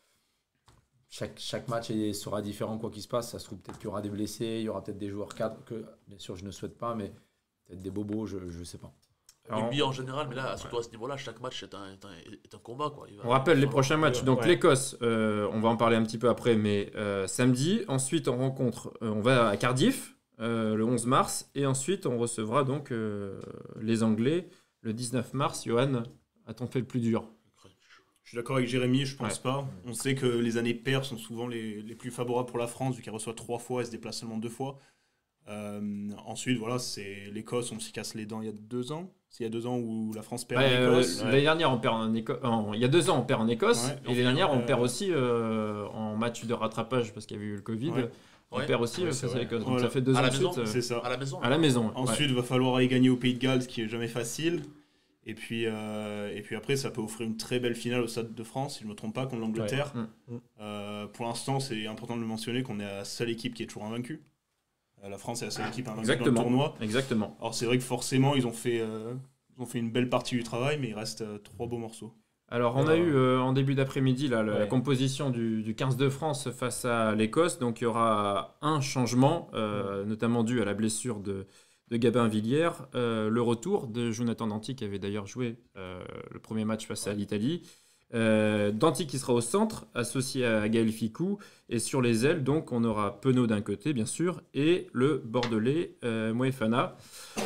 chaque match sera différent quoi qu'il se passe. Ça se trouve peut-être qu'il y aura des blessés, il y aura peut-être des joueurs cadres que bien sûr je ne souhaite pas, mais peut-être des bobos, je ne sais pas. Alors, Rugby en général, mais là, surtout à ce niveau-là, chaque match est un combat. Quoi. on rappelle les prochains matchs. Donc Ouais. l'Écosse, on va en parler un petit peu après, mais samedi. Ensuite, on va à Cardiff le 11 mars. Et ensuite, on recevra donc les Anglais le 19 mars. Johan, a-t-on fait le plus dur? Je suis d'accord avec Jérémy, je pense Ouais. pas. On sait que les années paires sont souvent les plus favorables pour la France, vu qu'elle reçoit 3 fois et se déplace seulement 2 fois. Ensuite, voilà, c'est l'Écosse, on s'y casse les dents il y a 2 ans. C'est il y a 2 ans où la France perd en Écosse. L'année dernière, on perd il y a 2 ans, on perd en Écosse. Ouais. Et l'année dernière, on perd aussi en match de rattrapage parce qu'il y avait eu le Covid. Ouais. On Ouais. perd aussi Ouais, c'est face à vrai. l'Écosse. Donc Voilà. ça fait 2 À ans la de maison, suite. C'est ça. À la maison. À la maison. ouais. Ensuite, il va falloir aller gagner au Pays de Galles, ce qui est jamais facile. Et puis après, ça peut offrir une très belle finale au Stade de France, si je ne me trompe pas, contre l'Angleterre. Ouais. Pour l'instant, c'est important de le mentionner qu'on est la seule équipe qui est toujours invaincue. La France est la seule équipe invaincue dans le Exactement. tournoi. Exactement. Alors c'est vrai que forcément, ils ont fait une belle partie du travail, mais il reste 3 beaux morceaux. Alors, on a eu en début d'après-midi la Ouais. composition du 15 de France face à l'Écosse. Donc, il y aura un changement, notamment dû à la blessure de Gabin Villière. Le retour de Jonathan Danty, qui avait d'ailleurs joué le premier match face à l'Italie. Danty qui sera au centre, associé à Gaël Ficou. Et sur les ailes, donc, on aura Penaud d'un côté, bien sûr, et le Bordelais Moefana,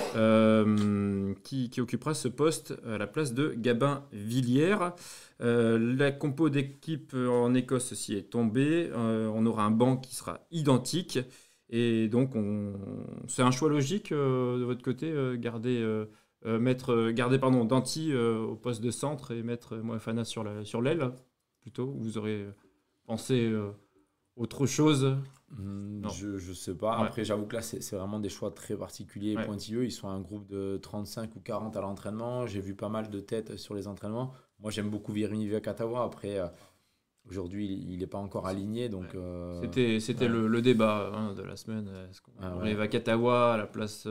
qui occupera ce poste à la place de Gabin Villière. La compo d'équipe en Écosse aussi est tombée. On aura un banc qui sera identique. Et donc, c'est un choix logique de votre côté, garder Danty au poste de centre et mettre Moefana sur l'aile, plutôt. Vous aurez pensé autre chose? Non. Je sais pas. Ouais. Après, j'avoue que là, c'est vraiment des choix très particuliers et Ouais. pointilleux. Ils sont un groupe de 35 ou 40 à l'entraînement. J'ai vu pas mal de têtes sur les entraînements. Moi, j'aime beaucoup Virimi Vakatawa. Après, aujourd'hui, il n'est pas encore aligné. Donc, C'était le débat de la semaine. Est-ce qu'on Ah ouais. enlève Vakatawa à la place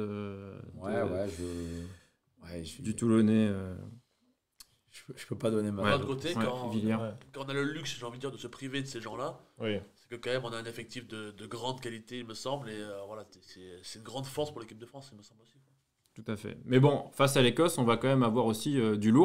du Toulonnais je peux pas donner ma. D'un autre côté, ouais, quand Villière. on a le luxe, j'ai envie de dire, de se priver de ces gens-là, Oui. c'est que quand même on a un effectif de grande qualité, il me semble, et voilà, c'est une grande force pour l'équipe de France, il me semble aussi. Quoi. Tout à fait. Mais bon, face à l'Écosse, on va quand même avoir aussi du lourd.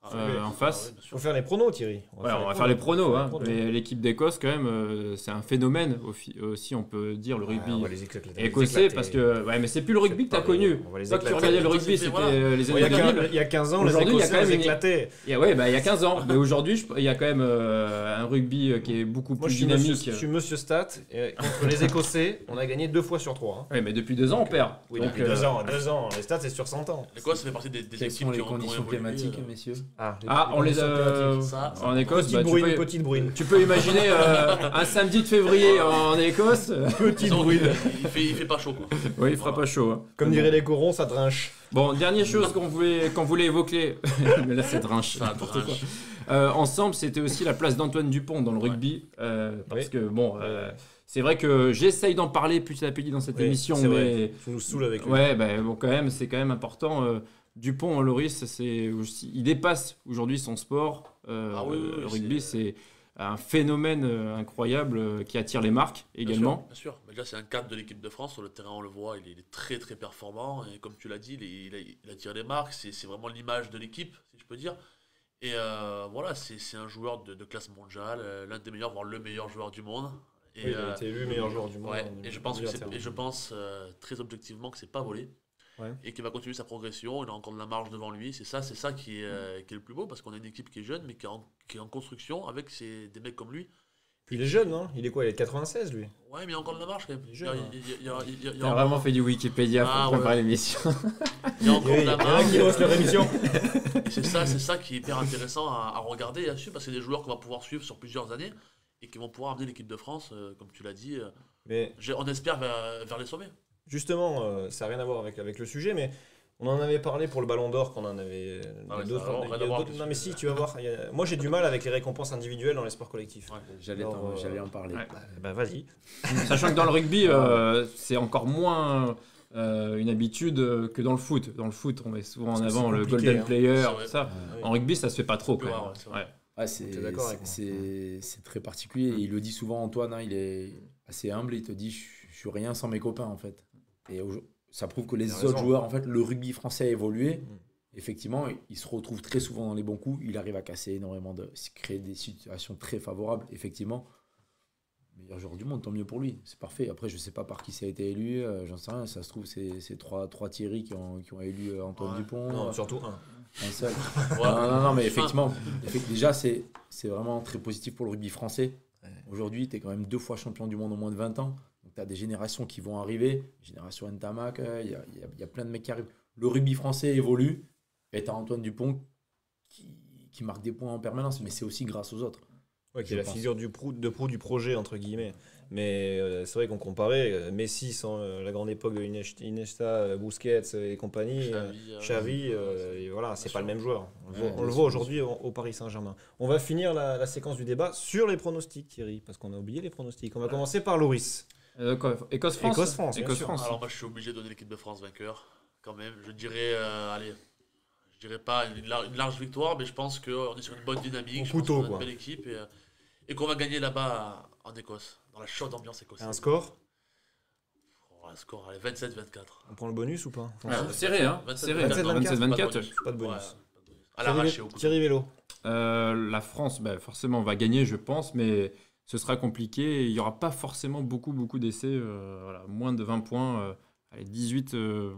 en face. bien sûr. Faut faire les pronos, Thierry. Ouais, on va faire les pronos. Hein. pronos. Mais l'équipe d'Écosse, quand même, c'est un phénomène aussi, on peut dire, le Ouais, rugby on va les éclater. écossais. Parce que, ouais, mais c'est plus le rugby que tu as pas connu. on va les Toi, que tu éclater. regardais le rugby, c'était Voilà. les Ouais, il années y a 2000. il y a 15 ans, les Aujourd'hui, il y a Écossais, quand même on les une- éclatait. Ouais, bah, il y a 15 ans. Mais aujourd'hui, il y a quand même un rugby qui est beaucoup Moi, plus je suis dynamique. monsieur Stat. Et contre les Écossais, on a gagné 2 fois sur 3. Ouais, mais depuis 2 ans, on perd. Oui, Donc, depuis 2 ans. 2 ans. Les stats, c'est sur 100 ans. L'Écosse, ça fait partie des Quelles équipes sont les qui ont conditions évolué, climatiques, messieurs? Ah, on les a. Ça, En Écosse, Petite bah, bruine, petite bruine. tu peux imaginer un samedi de février en Écosse. Petite disons, bruine. il fait pas chaud, quoi. Oui, il fera pas chaud. Hein. Comme diraient les corons, ça trinche. Bon, dernière chose qu'on voulait évoquer, mais là c'est drinche, Ça n'importe quoi. trinche. Ensemble, c'était aussi la place d'Antoine Dupont dans le rugby, parce Oui. que bon, c'est vrai que j'essaye d'en parler petit à petit dans cette Oui, émission, c'est mais vrai. Tu nous saoules avec lui. ouais, bah, bon, quand même, c'est quand même important. Dupont, Loris, il dépasse aujourd'hui son sport. Ah oui, oui, le oui, rugby, c'est un phénomène incroyable qui attire les marques également. Bien sûr. Mais là, c'est un cadre de l'équipe de France. Sur le terrain, on le voit, il est très très performant. Et comme tu l'as dit, il attire les marques. C'est vraiment l'image de l'équipe, si je peux dire. Et voilà, c'est un joueur de classe mondiale, l'un des meilleurs, voire le meilleur joueur du monde. Et, Oui, il a été élu meilleur joueur du monde. ouais, en et je pense, unilatérale. très objectivement que c'est pas volé. Ouais. Et qu'il va continuer sa progression. Il a encore de la marge devant lui. C'est ça qui est le plus beau, parce qu'on a une équipe qui est jeune, mais qui est en construction avec des mecs comme lui. Puis il est jeune, non? Il est quoi? Il est de 96, lui. Ouais, mais il y a encore de la marge quand même. Il est jeune, T'as vraiment fait du Wikipédia Ah, pour ouais. préparer l'émission. il y a encore Oui, de il y la en a marge. qui bossent leur émission. Et c'est ça qui est hyper intéressant à regarder et à suivre, parce que c'est des joueurs qu'on va pouvoir suivre sur plusieurs années et qui vont pouvoir amener l'équipe de France, comme tu l'as dit, Mais on espère vers les sommets. justement, ça n'a rien à voir avec le sujet, mais on en avait parlé pour le Ballon d'Or, qu'on en avait. Ah ouais, d'autres- ça a il y a rien à voir d'autres- avec non, le mais sujet. si, tu vas voir. Moi, j'ai du mal avec les récompenses individuelles dans les sports collectifs. Ouais. J'allais Alors, en parler. ouais. Bah, vas-y. Sachant que dans le rugby, c'est encore moins une habitude que dans le foot. Dans le foot, on met souvent en Parce que avant c'est le compliqué, golden hein. player, C'est vrai. ça. Oui. En rugby, ça se fait pas trop quand Ouais, même. ouais, c'est vrai. Ouais. Ouais, T'es d'accord avec moi. c'est très particulier. Et il le dit souvent, Antoine, hein, il est assez humble. Il te dit, je suis rien sans mes copains, en fait. Et ça prouve que Il a les raison. autres joueurs, en fait, le rugby français a évolué. Mm. Effectivement, il se retrouve très souvent dans les bons coups. Il arrive à casser énormément créer des situations très favorables. Effectivement, meilleur joueur du monde, tant mieux pour lui. C'est parfait. Après, je sais pas par qui ça a été élu. J'en sais rien. Ça se trouve, c'est trois Thierry qui ont élu Antoine Ouais. Dupont. Non, surtout un. Un seul. Ouais. Non, mais effectivement, déjà, c'est vraiment très positif pour le rugby français. Ouais. Aujourd'hui, tu es quand même 2 fois champion du monde en moins de 20 ans. Donc, tu as des générations qui vont arriver. Génération Ntamak, il y a plein de mecs qui arrivent. Le rugby français évolue. Et tu as Antoine Dupont qui marque des points en permanence. Mais c'est aussi grâce aux autres. Ouais, qui Je est la pense. figure de proue du projet, entre guillemets. Mais c'est vrai qu'on comparait Messi sans la grande époque de Iniesta, Busquets et compagnie, Xavi, et voilà, c'est bien pas le sûr. même joueur. Ouais, On le voit aujourd'hui au Paris Saint-Germain. On va finir la séquence du débat sur les pronostics, Thierry, parce qu'on a oublié les pronostics. On va commencer par Loris. Écosse-France. Écosse-France, bien sûr. Écosse-France. Alors moi, je suis obligé de donner l'équipe de France vainqueur, quand même. Je dirais, je dirais pas une large victoire, mais je pense qu'on est sur une bonne dynamique. Au Je pense couteau, qu'on a une quoi. belle équipe et qu'on va gagner là-bas en Écosse, dans la chaude ambiance écossaise. Un score? Un score, allez, 27-24. On prend le bonus ou pas? Ouais, serré, hein. 27-24. Serré. 27-24. 27-24. Pas de bonus. Ouais, à l'arraché au couteau. Thierry Vélo. La France, forcément, va gagner, je pense, mais ce sera compliqué. Il n'y aura pas forcément beaucoup d'essais. Voilà, moins de 20 points. Allez, 18-15.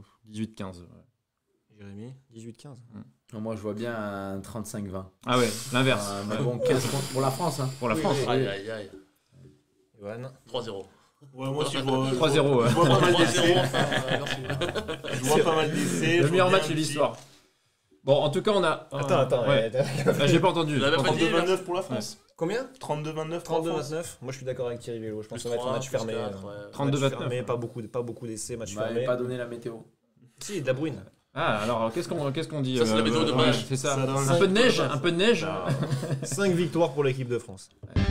Jérémy, 18-15. Non, moi, je vois bien un 35-20. Ah ouais, l'inverse. Mais bon, 15 points pour la France. Hein. Pour la France. Aïe, aïe, aïe. Johan. 3-0. Ouais, moi aussi, je vois 3-0. ouais. je vois pas mal 3-0, d'essais. enfin, merci. Je vois pas mal d'essais. Le je meilleur vois match bien de un l'histoire. Bon, en tout cas, on a. Attends. Ouais. J'ai pas entendu. Vous l'avez J'ai pas pas dit, entendu. 32-29 pour la France. Combien? 32-29 pour la France. 32-29. Moi, je suis d'accord avec Thierry Vélo. Je pense Plus qu'on va être un 3, match plus fermé. 4, ouais. 32-29. Mais pas beaucoup d'essais, match Tu m'avais fermé. pas donné la météo. Si, de la bruine. Ah, alors, qu'est-ce qu'on dit Ça, c'est la météo de ouais, match. c'est ça. Ça donne Un peu de neige, un peu de neige. 5 victoires pour l'équipe de France.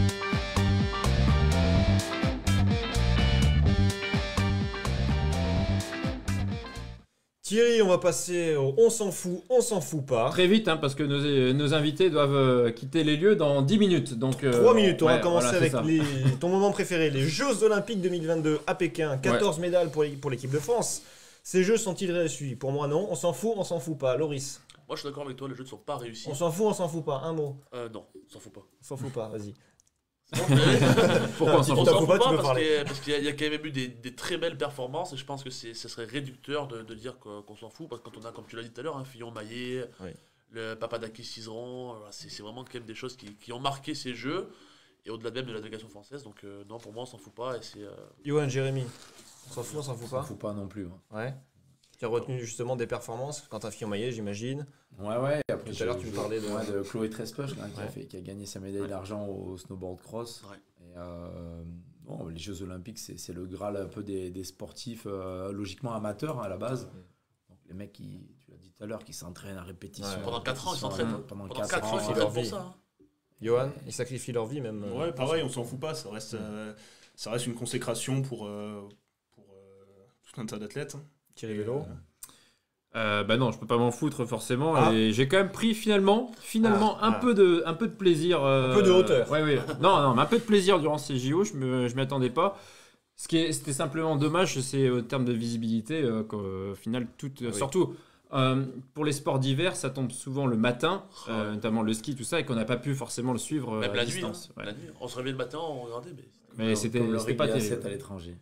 Thierry, on va passer au on s'en fout pas. Très vite, hein, parce que nos invités doivent quitter les lieux dans 10 minutes. Donc, 3 minutes, on va ouais, commencer voilà, c'est avec ça. ton moment préféré, les Jeux Olympiques 2022 à Pékin. 14 médailles pour l'équipe de France. Ces Jeux sont-ils réussis? Pour moi, non. On s'en fout pas. Loris. Moi, je suis d'accord avec toi, les jeux ne sont pas réussis. On s'en fout pas, un mot. Non, on s'en fout pas. On s'en fout pas, vas-y. Pourquoi on s'en On fout s'en fout pas, tu pas peux parce parler. parce qu'il y a quand même eu des très belles performances et je pense que ce serait réducteur de dire qu'on s'en fout parce que quand on a, comme tu l'as dit tout à l'heure, Fillon-Maillet, Oui. le Papadakis-Cizeron, c'est vraiment quand même des choses qui ont marqué ces jeux et au-delà même de la délégation française. Donc non, pour moi, on s'en fout pas. Et c'est, Johan, Jérémy, on s'en fout On pas fout pas non plus. Hein. Ouais. Tu as retenu justement des performances quand t'as Fillon-Maillet, j'imagine. Ouais. Après, Tout à l'heure, tu me parlais de- Chloé Trespoch qui a gagné sa médaille Ouais. d'argent au snowboard cross. Ouais. Et, bon, les Jeux Olympiques, c'est le Graal un peu des sportifs logiquement amateurs à la base. Donc, les mecs qui, tu l'as dit tout à l'heure, qui s'entraînent à répétition. Ouais. Pendant 4 ans, ils s'entraînent. Pendant Pendant 4 4 ans, ils ans. leur s'entraînent pour vie. ça. Hein. Johan, ils sacrifient leur vie même. Ouais, pareil, on s'en fout pas. Ça reste une consécration pour tout un tas d'athlètes. Thierry Vélo. Bah non, je peux pas m'en foutre forcément. Ah. Et j'ai quand même pris finalement un peu de plaisir. Un peu de hauteur. Ouais. Non, mais un peu de plaisir durant ces JO. Je m'y attendais pas. C'était simplement dommage, c'est au terme de visibilité qu'au final surtout. Pour les sports d'hiver, ça tombe souvent le matin, notamment le ski, tout ça, et qu'on n'a pas pu forcément le suivre Même à la distance. nuit, hein. La nuit. On se réveillait le matin, on regardait. Mais c'était Comme le pas rugby à terrible. 7 à l'étranger.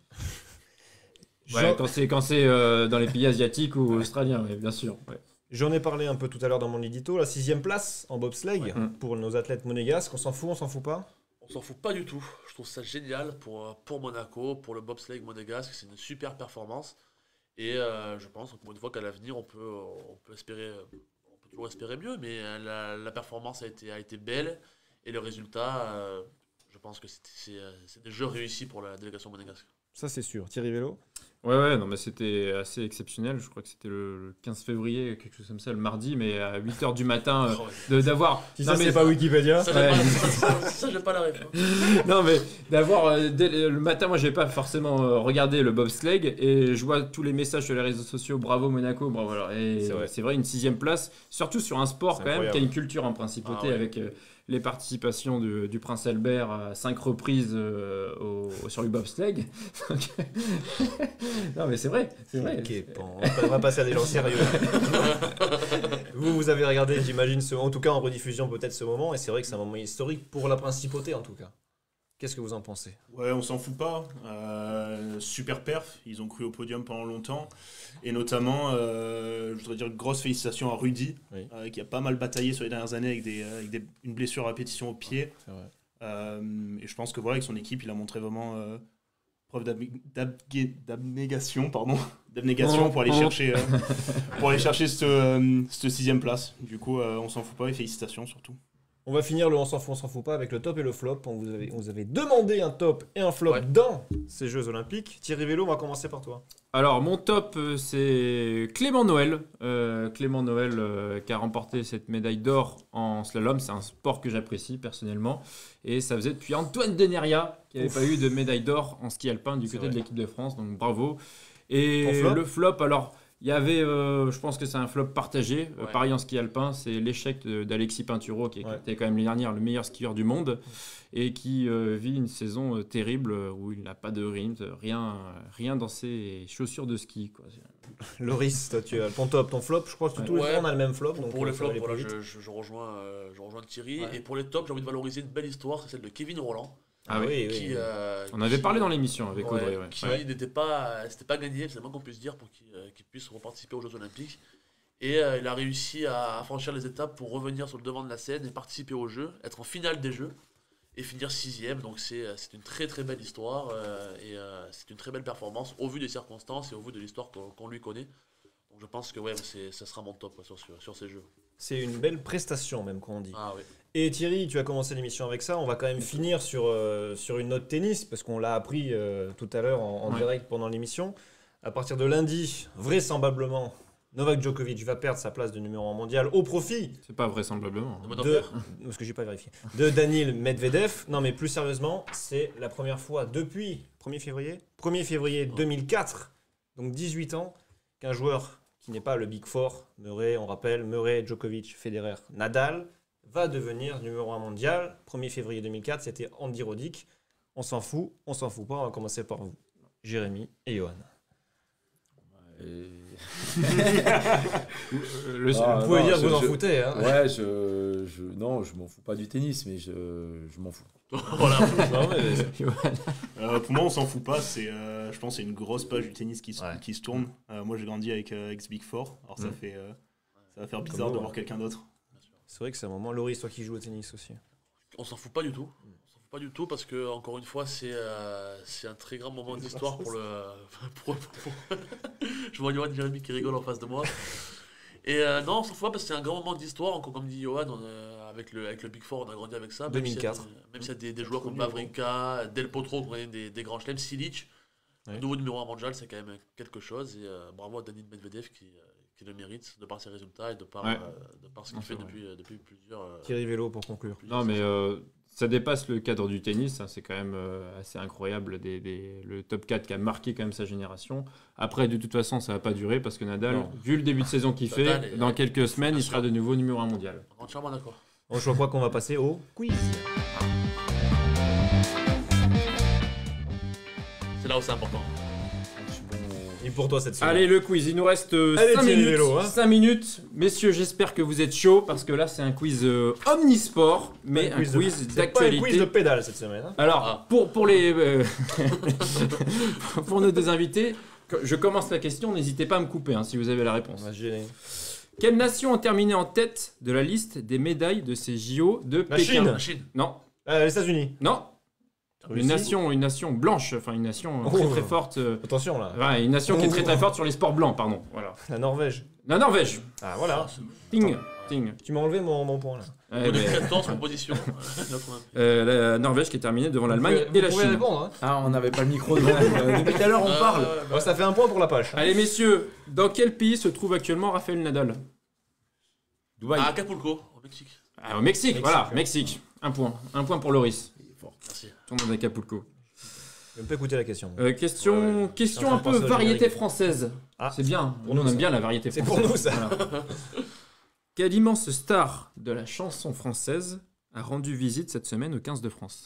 Ouais, quand c'est dans les pays asiatiques ou australiens, ouais, bien sûr. Ouais. J'en ai parlé un peu tout à l'heure dans mon édito, la 6e place en bobsleigh Ouais. pour nos athlètes monégasques. On s'en fout pas. On s'en fout pas du tout. Je trouve ça génial pour Monaco, pour le bobsleigh monégasque. C'est une super performance. Et je pense, pour une fois qu'à l'avenir, on peut espérer, on peut toujours espérer mieux, mais la performance a été belle. Et le résultat, je pense que c'est des jeux réussis pour la délégation monégasque. Ça, c'est sûr. Thierry Vélo. Ouais, non, mais c'était assez exceptionnel. Je crois que c'était le 15 février, quelque chose comme ça, le mardi, mais à 8h du matin, d'avoir. Si Non, ça, mais- c'est pas Wikipédia. Ça, Ouais. j'ai pas la réponse. Non, mais d'avoir. Dès le matin, moi, j'ai pas forcément regardé le bobsleigh et je vois tous les messages sur les réseaux sociaux. Bravo Monaco, bravo. Alors, et C'est vrai. c'est vrai, une 6e place, surtout sur un sport C'est quand même incroyable. qui a une culture en principauté Ah ouais. avec les participations du Prince Albert à 5 reprises sur le bobsleigh. Donc- non, mais c'est vrai. Ok, bon, on va passer à des gens sérieux. vous avez regardé, j'imagine, en tout cas en rediffusion peut-être ce moment, et c'est vrai que c'est un moment historique pour la principauté en tout cas. Qu'est-ce que vous en pensez? Ouais, on s'en fout pas. Super perf, ils ont cru au podium pendant longtemps. Et notamment, je voudrais dire grosse félicitations à Rudy, Oui. qui a pas mal bataillé sur les dernières années avec une blessure à répétition au pied. C'est vrai. Et je pense que voilà, avec son équipe, il a montré vraiment preuve d'abnégation, d'abnégation pour aller chercher, cette 6e place. Du coup, on s'en fout pas et félicitations surtout. On va finir le on s'en fout pas avec le top et le flop. On vous avait demandé un top et un flop Ouais. dans ces Jeux Olympiques. Thierry Vélo, on va commencer par toi. Alors, mon top, c'est Clément Noël. Clément Noël qui a remporté cette médaille d'or en slalom. C'est un sport que j'apprécie personnellement. Et ça faisait depuis Antoine Deneria qui n'avait pas eu de médaille d'or en ski alpin du C'est côté de vrai. l'équipe de France. Donc, bravo. Et Ton flop le flop, alors, il y avait, je pense que c'est un flop partagé. Ouais. Pareil en ski alpin, c'est l'échec d'Alexis Pinturo qui Ouais. était quand même l'année dernière le meilleur skieur du monde et qui vit une saison terrible où il n'a pas de rythme, rien dans ses chaussures de ski, quoi. Loris, toi, tu as ton top, ton flop. Je crois que tous les Ouais. trois on a le même flop. Donc Pour les ça va flops, aller voilà, plus vite. je rejoins Thierry. Ouais. Et pour les tops, j'ai envie de valoriser une belle histoire, c'est celle de Kevin Roland. Ah oui. Qui, On avait parlé dans l'émission avec Audrey. Ouais. Qui Ouais. n'était pas, c'était pas gagné, c'est le moins qu'on puisse dire pour qu'il puisse reparticiper aux Jeux Olympiques. Et il a réussi à franchir les étapes pour revenir sur le devant de la scène et participer aux Jeux, être en finale des Jeux et finir 6e. Donc c'est une très très belle histoire et c'est une très belle performance au vu des circonstances et au vu de l'histoire qu'on lui connaît. Donc je pense que ouais, ça sera mon top quoi, sur ces Jeux. C'est une belle prestation, même, quand on dit. Ah oui. Et Thierry, tu as commencé l'émission avec ça. On va quand même finir sur une note tennis, parce qu'on l'a appris tout à l'heure en Ouais. direct pendant l'émission. À partir de lundi, vraisemblablement, Novak Djokovic va perdre sa place de numéro 1 mondial au profit C'est pas vraisemblablement. Le mot de... d'enfer. Parce que j'ai pas vérifié. De Daniil Medvedev. Non, mais plus sérieusement, c'est la première fois depuis 1er février 2004, donc 18 ans, qu'un joueur qui n'est pas le Big Four, Murray, on rappelle, Murray, Djokovic, Federer, Nadal, va devenir numéro 1 mondial. 1er février 2004, c'était Andy Roddick. On s'en fout pas, on va commencer par vous, Jérémy et Johan. Vous pouvez dire que vous en foutez. Hein. Ouais, non, je m'en fous pas du tennis, mais je m'en fous. Voilà. Non, mais- Pour moi, on s'en fout pas. Je pense que c'est une grosse page du tennis qui Ouais. se tourne. Moi, j'ai grandi avec Big Four. Alors, ça va faire bizarre nous, de hein. voir quelqu'un d'autre. C'est vrai que c'est un moment. Loris, toi qui joues au tennis aussi. On s'en fout pas du tout. On s'en fout pas du tout parce que, encore une fois, c'est un très grand moment d'histoire pour le. Je vois Jérémy qui rigole en face de moi. Et non, on s'en fout pas parce que c'est un grand moment d'histoire. Encore comme dit Johan, avec le Big Four, on a grandi avec ça. 2004. Même s'il y a des joueurs comme Wawrinka, Del Potro, qui ont des grands chelems, Silic, Ouais. le nouveau numéro 1 mondial, c'est quand même quelque chose. Et bravo à Daniil Medvedev qui le mérite de par ses résultats et de par ce qu'il fait depuis plusieurs. Thierry Vélo pour conclure. Non, mais ça dépasse le cadre du tennis. Hein, c'est quand même assez incroyable. Le top 4 qui a marqué quand même sa génération. Après, de toute façon, ça va pas durer parce que Nadal, Non. vu le début de saison qu'il fait, Nadal est- dans quelques semaines, bien il sera sûr. de nouveau numéro 1 mondial. Entièrement d'accord. Bon, je crois qu'on va passer au quiz. C'est là où c'est important. Et pour toi cette semaine. Allez, le quiz, il nous reste Allez, 5 Thierry minutes. Vélo, hein. 5 minutes. Messieurs, j'espère que vous êtes chauds parce que là, c'est un quiz omnisport, mais un quiz C'est pas un quiz d'actualité. de pédale cette semaine. Hein. Alors, pour les pour nos deux invités, je commence la question, n'hésitez pas à me couper hein, si vous avez la réponse. On va gêner. Quelle nation a terminé en tête de la liste des médailles de ces JO de La Pékin? Chine. La Chine. Non, Les États-Unis. non. Une nation blanche, enfin une nation très Oh. très forte. Attention là. Ouais, une nation qui est très très forte sur les sports blancs, pardon. Voilà. La Norvège. La Norvège. Ah voilà. Ting, ting. Tu m'as enlevé mon point là. Ouais, On est mais, 14 en position. la Norvège qui est terminée devant l'Allemagne et la Vous pouvez Chine. répondre. Hein. Ah, on n'avait pas le micro devant. Depuis tout à l'heure, on parle. Ouais, ça fait un point pour la page. Allez messieurs, dans quel pays se trouve actuellement Rafael Nadal? Dubaï. À Acapulco, au Mexique. Au Mexique, voilà, ouais. Mexique. Un point pour Loris. Merci. Tournoi d'Acapulco. Je vais pas écouter la question. Question Je suis en un train peu de penser au variété générique. française. Ah, C'est bien, pour nous on nous, aime ça. bien la variété C'est française. pour nous ça. Voilà. Quelle immense star de la chanson française a rendu visite cette semaine au 15 de France?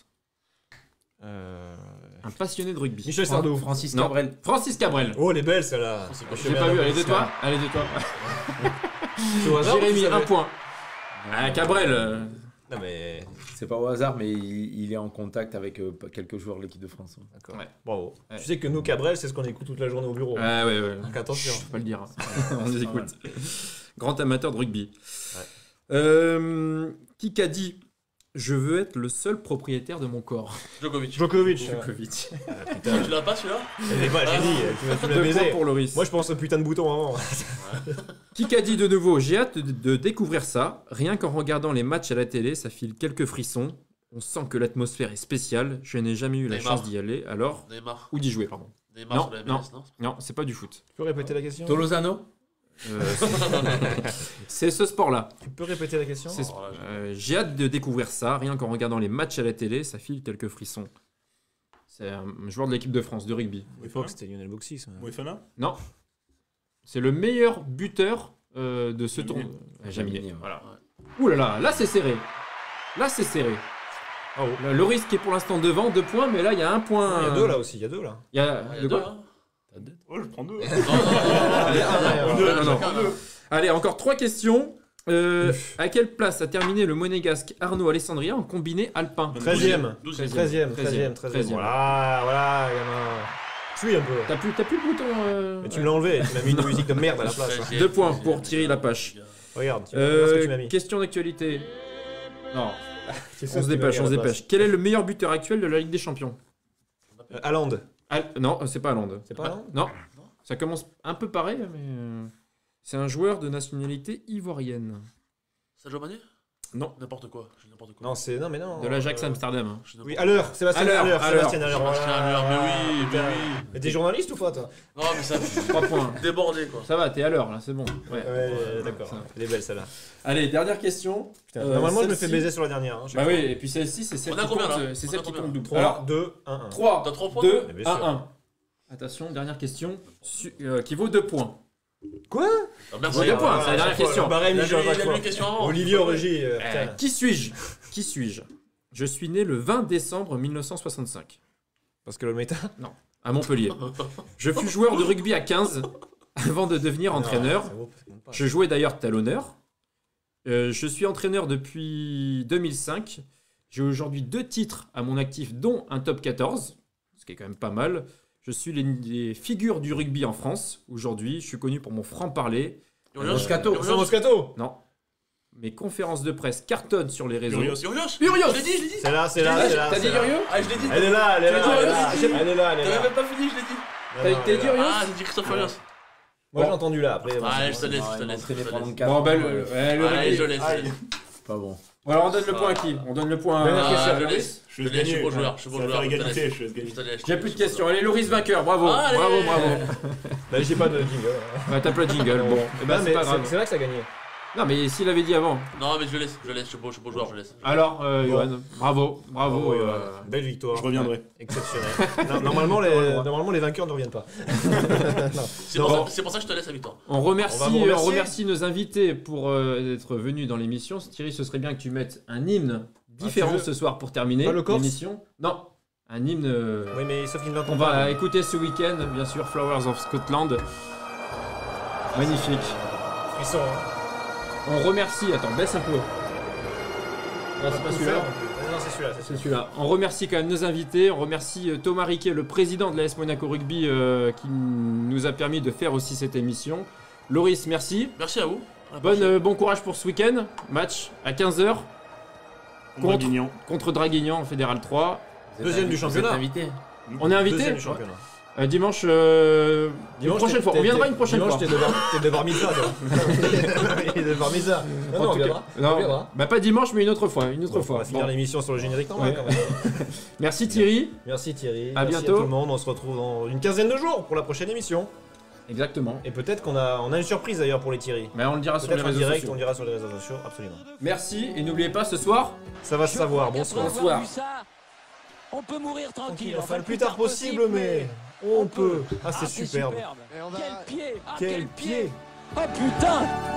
Un passionné de rugby. Michel Sardou. Francis Non. Cabrel. Francis Cabrel. Oh les belles celle-là. J'ai pas vu, allez de toi. Allez de toi. Jérémy, un point. Ah, Cabrel. Non mais. C'est pas au hasard, mais il est en contact avec quelques joueurs de l'équipe de France. D'accord. Ouais. Bravo. Ouais. Tu sais que nous Cabrel c'est ce qu'on écoute toute la journée au bureau. Ah ouais, ouais. Donc attention. Je peux pas le dire. On les écoute. Grand amateur de rugby. Ouais. Qui a dit je veux être le seul propriétaire de mon corps? Djokovic. Djokovic. Djokovic. Putain. Tu l'as pas celui-là? Elle est pas, j'ai dit, tu m'as 2 baisé. points pour Loris. Moi je pense au putain de bouton avant. Qui a dit de nouveau j'ai hâte de découvrir ça. Rien qu'en regardant les matchs à la télé, ça file quelques frissons. On sent que l'atmosphère est spéciale. Je n'ai jamais eu la Neymar. chance d'y aller. Alors Neymar. ou d'y jouer, pardon. Neymar Non, sur la MLS, non. non? Non, c'est pas du foot. Tu peux répéter la question? Tolosano. C'est ce sport-là. Tu peux répéter la question? C'est- Oh, là, J'ai hâte de découvrir ça. Rien qu'en regardant les matchs à la télé, ça file quelques frissons. C'est un joueur de l'équipe de France de rugby. À l'époque c'était Lionel Boxy. ça. Moefana. Non. C'est le meilleur buteur de ce tournoi. Jaminet, Jaminet. ouais. Voilà. Ouh là là, là c'est serré. Là c'est serré. Bravo. Là, le risque est pour l'instant devant, 2 points, mais là il y a 1 point. Il y a deux là aussi, il y a deux là. Il y a, Il y a de deux, quoi hein. Oh, je prends 2. Allez, ouais, non, non. Chacun, là. Allez, encore 3 questions. À quelle place a terminé le monégasque Arnaud Alessandria en combiné alpin? 13ème. 12e. 13ème. 13ème. Voilà, gamin. Suis un peu. T'as plus le bouton. Mais tu me l'as enlevé, tu m'as mis une musique de merde à la place. là. 13e, 2 points pour 13e, Thierry Lapache. Regarde, regarde ce que tu m'as mis. Question d'actualité. Non, C'est on se dépêche, on se dépêche. Quel est le meilleur buteur actuel de la Ligue des Champions? Haaland. Non, c'est pas Haaland. C'est pas Haaland? Non, ça commence un peu pareil, mais c'est un joueur de nationalité ivoirienne. Sadio Mané? Non, N'importe quoi. Je dis n'importe quoi. Non, c'est. Non, mais non. de l'Ajax Amsterdam. Je dis Oui, n'importe à l'heure, Sébastien Haller, Haller. Haller. Sébastien Haller. Sébastien voilà. Haller, mais oui, Putain. mais oui. Mais t'es journaliste ou pas, toi? quoi. Non, mais ça 3 points. débordé quoi. Ça va, t'es à l'heure là, c'est bon. Ouais. Ouais, d'accord. Ça va. Elle est belle celle-là. Allez, dernière question. Putain, normalement, je me fais celle-ci- baiser sur la dernière. Hein, Bah oui, et puis celle-ci, c'est celle On a qui combien, compte, là c'est On celle a qui combien, compte double. 3, Alors, 2, 1, 1. 3, T'as 3 points 2, Mais bien 1, sûr. 1. Attention, dernière question qui vaut 2 points. Quoi? Ah, merci. Ouais, 2 points, c'est la dernière question. Barème, Il a Michel, à mis chaque fois. une question avant. Olivier Origi, putain. Qui suis-je? Qui suis-je? Je suis né le 20 décembre 1965 Parce que le méta. à Montpellier. Je fus joueur de rugby à 15 avant de devenir entraîneur. Je jouais d'ailleurs talonneur. Je suis entraîneur depuis 2005. J'ai aujourd'hui 2 titres à mon actif, dont un top 14, ce qui est quand même pas mal. Je suis l'une des figures du rugby en France aujourd'hui. Je suis connu pour mon franc-parler. Moscato. C'est Moscato. Non. Mes conférences de presse cartonnent sur les réseaux. Urios. Urios. Je l'ai dit. C'est là. T'as dit Urios? Ah, je l'ai dit. Elle est là. Tu l'as dit, Elle est là. T'avais même pas fini, je l'ai dit. T'as dit Urios? Ah, j'ai dit Christophe Urios. Moi j'ai entendu là. Après. Ouais, je te laisse. Entraîné pendant Allez, 4 Bon, ans. ben, je laisse. Pas bon. Alors, on donne le point à qui? On donne le point Dernière à... question. Je laisse. Je Je laisse laisse, je suis gagner. beau joueur. Je suis beau Ça va joueur. faire je te laisse. égalité, je laisse gagner. Je te laisse. J'ai plus de questions. Allez, Loris vainqueur. Bravo. Allez. Bravo. Bah, j'ai pas de jingle. Ouais, t'as pas de jingle. Bon, eh ben, Non, c'est mais pas grave. c'est vrai que ça a gagné. Non, mais s'il avait dit avant. Non, mais je laisse. Je suis beau joueur, je laisse. Alors, Johan, bravo. Belle victoire. Je reviendrai. Exceptionnel. Non, normalement, les vainqueurs ne reviennent pas. C'est pour ça que je te laisse la victoire. On remercie, On va vous remercier. remercie nos invités pour être venus dans l'émission. Thierry, ce serait bien que tu mettes un hymne différent veux ce soir pour terminer Pas le Corse l'émission. Non, un hymne. Oui, mais sauf qu'il ne l'entend On pas. va écouter ce week-end, bien sûr, Flowers of Scotland. Magnifique. Frisson. On remercie. Attends, baisse un peu. Non, c'est pas celui-là. Non, c'est celui-là. C'est celui-là. On remercie quand même nos invités. On remercie Thomas Riquet, le président de l'AS Monaco Rugby, qui nous a permis de faire aussi cette émission. Loris, merci. Merci à vous. À la prochaine. Bon courage pour ce week-end. Match à 15h contre, Draguignan. contre Draguignan en Fédéral 3. Deuxième du championnat. Invité. On est invité Deuxième du championnat. dimanche, une prochaine fois. On viendra une prochaine fois. T'es de bar mitzvah, toi. Il est de bar mitzvah. Non, En on tout cas, viendra. non, On viendra. bah pas dimanche, mais une autre fois. Une autre Bon, on fois. va finir Bon. l'émission sur le générique normal Ouais. quand même. Merci Thierry. Merci Thierry. À Merci bientôt. tout le monde. On se retrouve dans une quinzaine de jours pour la prochaine émission. Exactement. Et peut-être qu'on a une surprise d'ailleurs pour les Thierry. Mais on le dira sur les Peut-être en réseaux direct, sociaux. on le dira sur les réseaux sociaux, absolument. Merci et n'oubliez pas ce soir. Ça va se savoir. Bonsoir. Bonsoir. On peut mourir tranquille. Enfin, le plus tard possible, mais on peut. Ah, c'est superbe. Quel pied. Quel pied. Oh putain.